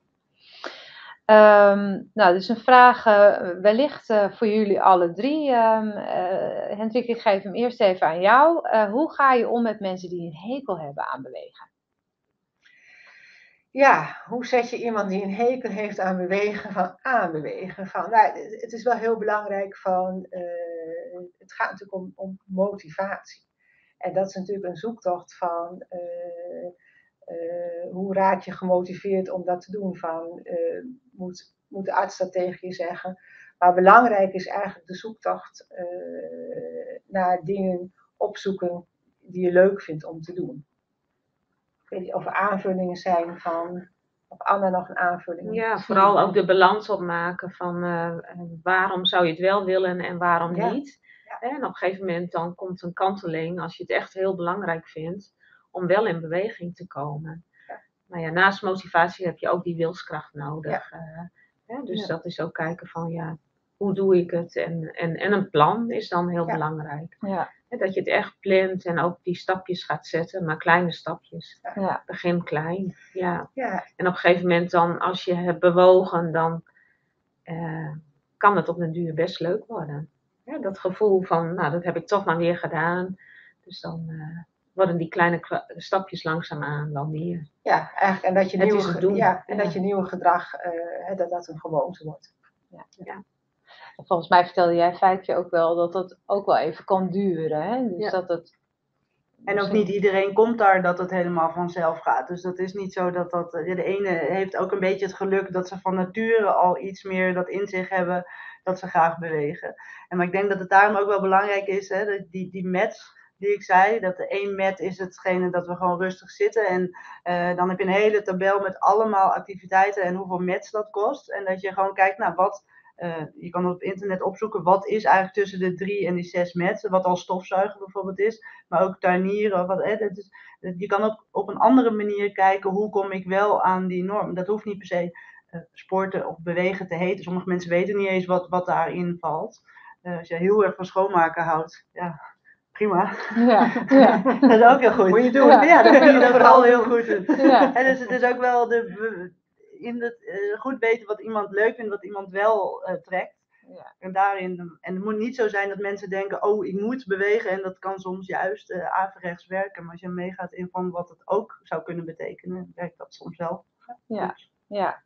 Dus een vraag wellicht voor jullie alle drie. Hendrik, ik geef hem eerst even aan jou. Hoe ga je om met mensen die een hekel hebben aan bewegen? Ja, hoe zet je iemand die een hekel heeft aan bewegen van aanbewegen? Nou, het is wel heel belangrijk het gaat natuurlijk om motivatie. En dat is natuurlijk een zoektocht van hoe raak je gemotiveerd om dat te doen? Moet de arts dat tegen je zeggen? Maar belangrijk is eigenlijk de zoektocht naar dingen opzoeken die je leuk vindt om te doen. Ik weet niet of er aanvullingen zijn of Anna nog een aanvulling. Ja, vooral ook de balans opmaken van waarom zou je het wel willen en waarom niet. Ja. En op een gegeven moment dan komt een kanteling, als je het echt heel belangrijk vindt, om wel in beweging te komen. Ja. Maar ja, naast motivatie heb je ook die wilskracht nodig. Ja. Dus dat is ook kijken van hoe doe ik het? En een plan is dan heel belangrijk. Ja. Dat je het echt plant en ook die stapjes gaat zetten, maar kleine stapjes. Ja. Begin klein. Ja. Ja. En op een gegeven moment dan, als je hebt bewogen, dan kan het op den duur best leuk worden. Ja, dat gevoel van, dat heb ik toch maar weer gedaan. Dus dan worden die kleine stapjes langzaamaan wel meer. Ja, eigenlijk. En dat je dat je nieuwe gedrag, dat een gewoonte wordt. Ja. Ja. Volgens mij vertelde jij Fijkje ook wel dat het ook wel even kan duren. Hè? Dus dat het... En ook niet iedereen komt daar dat het helemaal vanzelf gaat. Dus dat is niet zo dat de ene heeft ook een beetje het geluk dat ze van nature al iets meer dat in zich hebben dat ze graag bewegen. Maar ik denk dat het daarom ook wel belangrijk is, hè, die mats die ik zei, dat de 1 mat is hetgene dat we gewoon rustig zitten. En dan heb je een hele tabel met allemaal activiteiten en hoeveel mats dat kost. En dat je gewoon kijkt naar je kan op internet opzoeken wat is eigenlijk tussen de 3 en die 6 mats. Wat al stofzuigen bijvoorbeeld is, maar ook tuinieren. Je kan ook op een andere manier kijken hoe kom ik wel aan die norm. Dat hoeft niet per se sporten of bewegen te heten. Sommige mensen weten niet eens wat daarin valt. Als je heel erg van schoonmaken houdt, ja, prima. Ja. Dat is ook heel goed. Moet je doen. Ja, dan kun je dat vooral heel goed doen. Ja. En dus het is ook wel goed weten wat iemand leuk vindt, wat iemand wel trekt. Ja. En het moet niet zo zijn dat mensen denken, ik moet bewegen. En dat kan soms juist averechts werken. Maar als je meegaat in van wat het ook zou kunnen betekenen, werkt dat soms wel. Ja.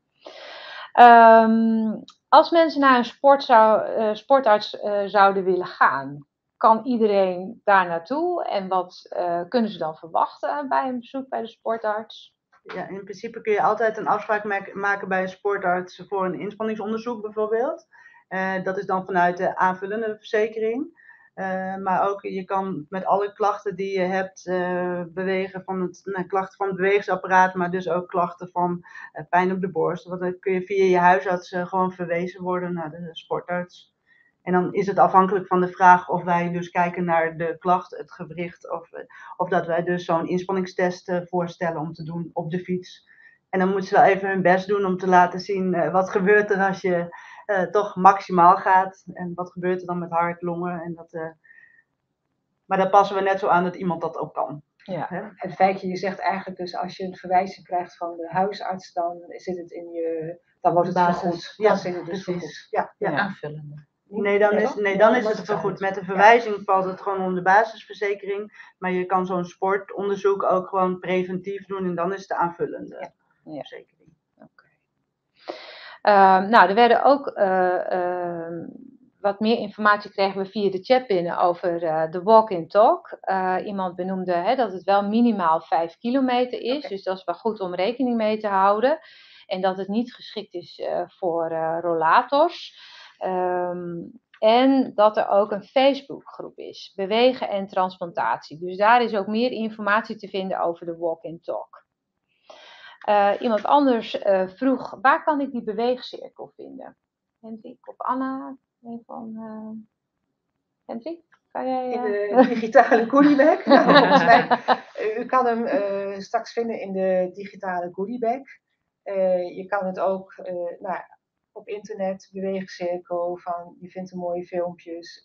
Als mensen naar een sportarts zouden willen gaan, kan iedereen daar naartoe? En wat kunnen ze dan verwachten bij een bezoek bij de sportarts? Ja, in principe kun je altijd een afspraak maken bij een sportarts voor een inspanningsonderzoek bijvoorbeeld. Dat is dan vanuit de aanvullende verzekering. Maar ook je kan met alle klachten die je hebt bewegen van klachten van het bewegingsapparaat, maar dus ook klachten van pijn op de borst. Want dan kun je via je huisarts gewoon verwezen worden naar de sportarts. En dan is het afhankelijk van de vraag of wij dus kijken naar de klacht, het gewricht, of dat wij dus zo'n inspanningstest voorstellen om te doen op de fiets. En dan moeten ze wel even hun best doen om te laten zien wat gebeurt er als je toch maximaal gaat. En wat gebeurt er dan met hart, longen. Maar dat passen we net zo aan dat iemand dat ook kan. Ja. En Fijkje, je zegt eigenlijk dus als je een verwijzing krijgt van de huisarts, dan zit het dan wordt het vergoed. Ja, zit het dus vergoed. Ja, aanvullende. Nee, dan is het vergoed. Met de verwijzing valt het gewoon onder de basisverzekering. Maar je kan zo'n sportonderzoek ook gewoon preventief doen en dan is het de aanvullende verzekering. Er werden ook wat meer informatie kregen we via de chat binnen over de walk-in talk. Iemand benoemde dat het wel minimaal 5 kilometer is. Okay. Dus dat is wel goed om rekening mee te houden. En dat het niet geschikt is voor rollators. En dat er ook een Facebookgroep is. Bewegen en transplantatie. Dus daar is ook meer informatie te vinden over de walk-in talk. Iemand anders vroeg, waar kan ik die beweegcirkel vinden? Hendrik of Anna? Hendrik, kan jij... In de digitale goodiebag. Volgens mij, u kan hem straks vinden in de digitale goodiebag. Je kan het ook op internet, beweegcirkel, je vindt er mooie filmpjes.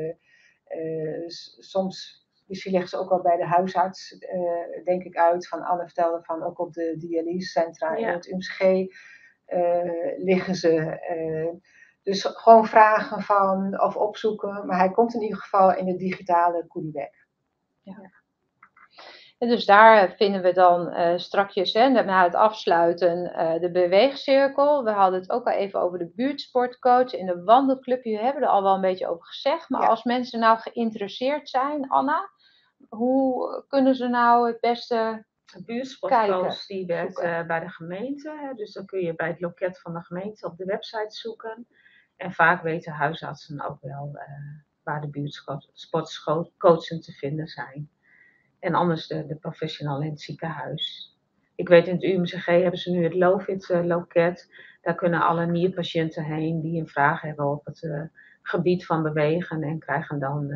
Soms... Misschien leggen ze ook al bij de huisarts, denk ik uit. Anne vertelde ook op de dialysecentra in het UMCG liggen ze. Dus gewoon vragen of opzoeken. Maar hij komt in ieder geval in de digitale goodiebag. Ja. En dus daar vinden we dan strakjes, na het afsluiten, de beweegcirkel. We hadden het ook al even over de buurtsportcoach en de wandelclub. Jullie hebben er al wel een beetje over gezegd. Maar als mensen nou geïnteresseerd zijn, Anna, hoe kunnen ze nou het beste de buurtsportcoach kijken, die werkt bij de gemeente. Hè? Dus dan kun je bij het loket van de gemeente op de website zoeken. En vaak weten huisartsen ook wel waar de buurtsportcoachen te vinden zijn. En anders de professional in het ziekenhuis. Ik weet in het UMCG hebben ze nu het Lovit-loket. Daar kunnen alle nierpatiënten heen die een vraag hebben op het gebied van bewegen. En krijgen dan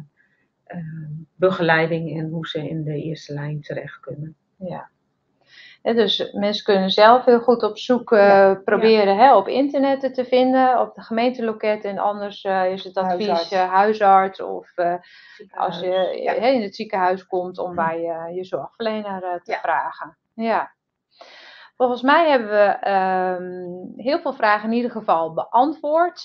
begeleiding in hoe ze in de eerste lijn terecht kunnen. Ja. Dus mensen kunnen zelf heel goed op zoek proberen op internet te vinden, op de gemeenteloket. En anders is het advies huisarts of als je in het ziekenhuis komt om bij je zorgverlener te vragen. Ja. Volgens mij hebben we heel veel vragen in ieder geval beantwoord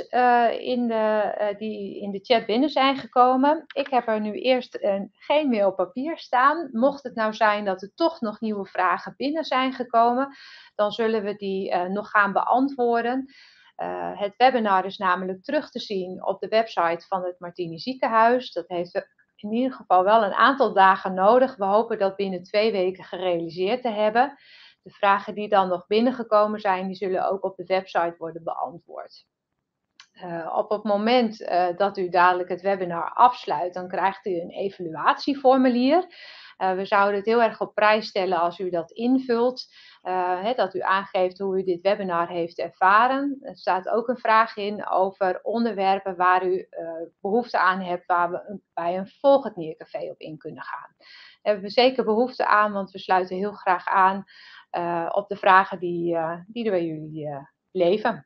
die in de chat binnen zijn gekomen. Ik heb er nu eerst geen meer op papier staan. Mocht het nou zijn dat er toch nog nieuwe vragen binnen zijn gekomen, dan zullen we die nog gaan beantwoorden. Het webinar is namelijk terug te zien op de website van het Martini Ziekenhuis. Dat heeft in ieder geval wel een aantal dagen nodig. We hopen dat binnen 2 weken gerealiseerd te hebben. De vragen die dan nog binnengekomen zijn, die zullen ook op de website worden beantwoord. Op het moment dat u dadelijk het webinar afsluit, dan krijgt u een evaluatieformulier. We zouden het heel erg op prijs stellen als u dat invult. Dat u aangeeft hoe u dit webinar heeft ervaren. Er staat ook een vraag in over onderwerpen waar u behoefte aan hebt, waar we bij een volgend Niercafé op in kunnen gaan. Daar hebben we zeker behoefte aan, want we sluiten heel graag aan op de vragen die er bij jullie leven.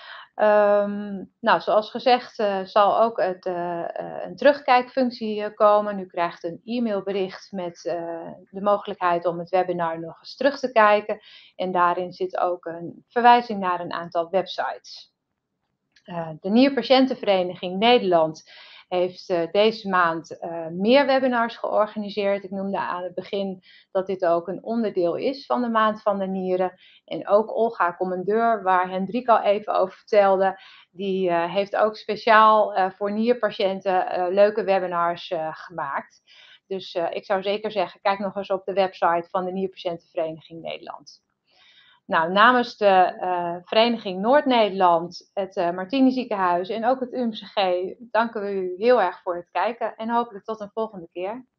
Zoals gezegd zal ook een terugkijkfunctie komen. U krijgt een e-mailbericht met de mogelijkheid om het webinar nog eens terug te kijken. En daarin zit ook een verwijzing naar een aantal websites. De Nierpatiëntenvereniging Nederland heeft deze maand meer webinars georganiseerd. Ik noemde aan het begin dat dit ook een onderdeel is van de Maand van de Nieren. En ook Olga Commandeur, waar Hendrik al even over vertelde, die heeft ook speciaal voor nierpatiënten leuke webinars gemaakt. Dus ik zou zeker zeggen, kijk nog eens op de website van de Nierpatiëntenvereniging Nederland. Nou, namens de Vereniging Noord-Nederland, het Martini Ziekenhuis en ook het UMCG danken we u heel erg voor het kijken en hopelijk tot een volgende keer.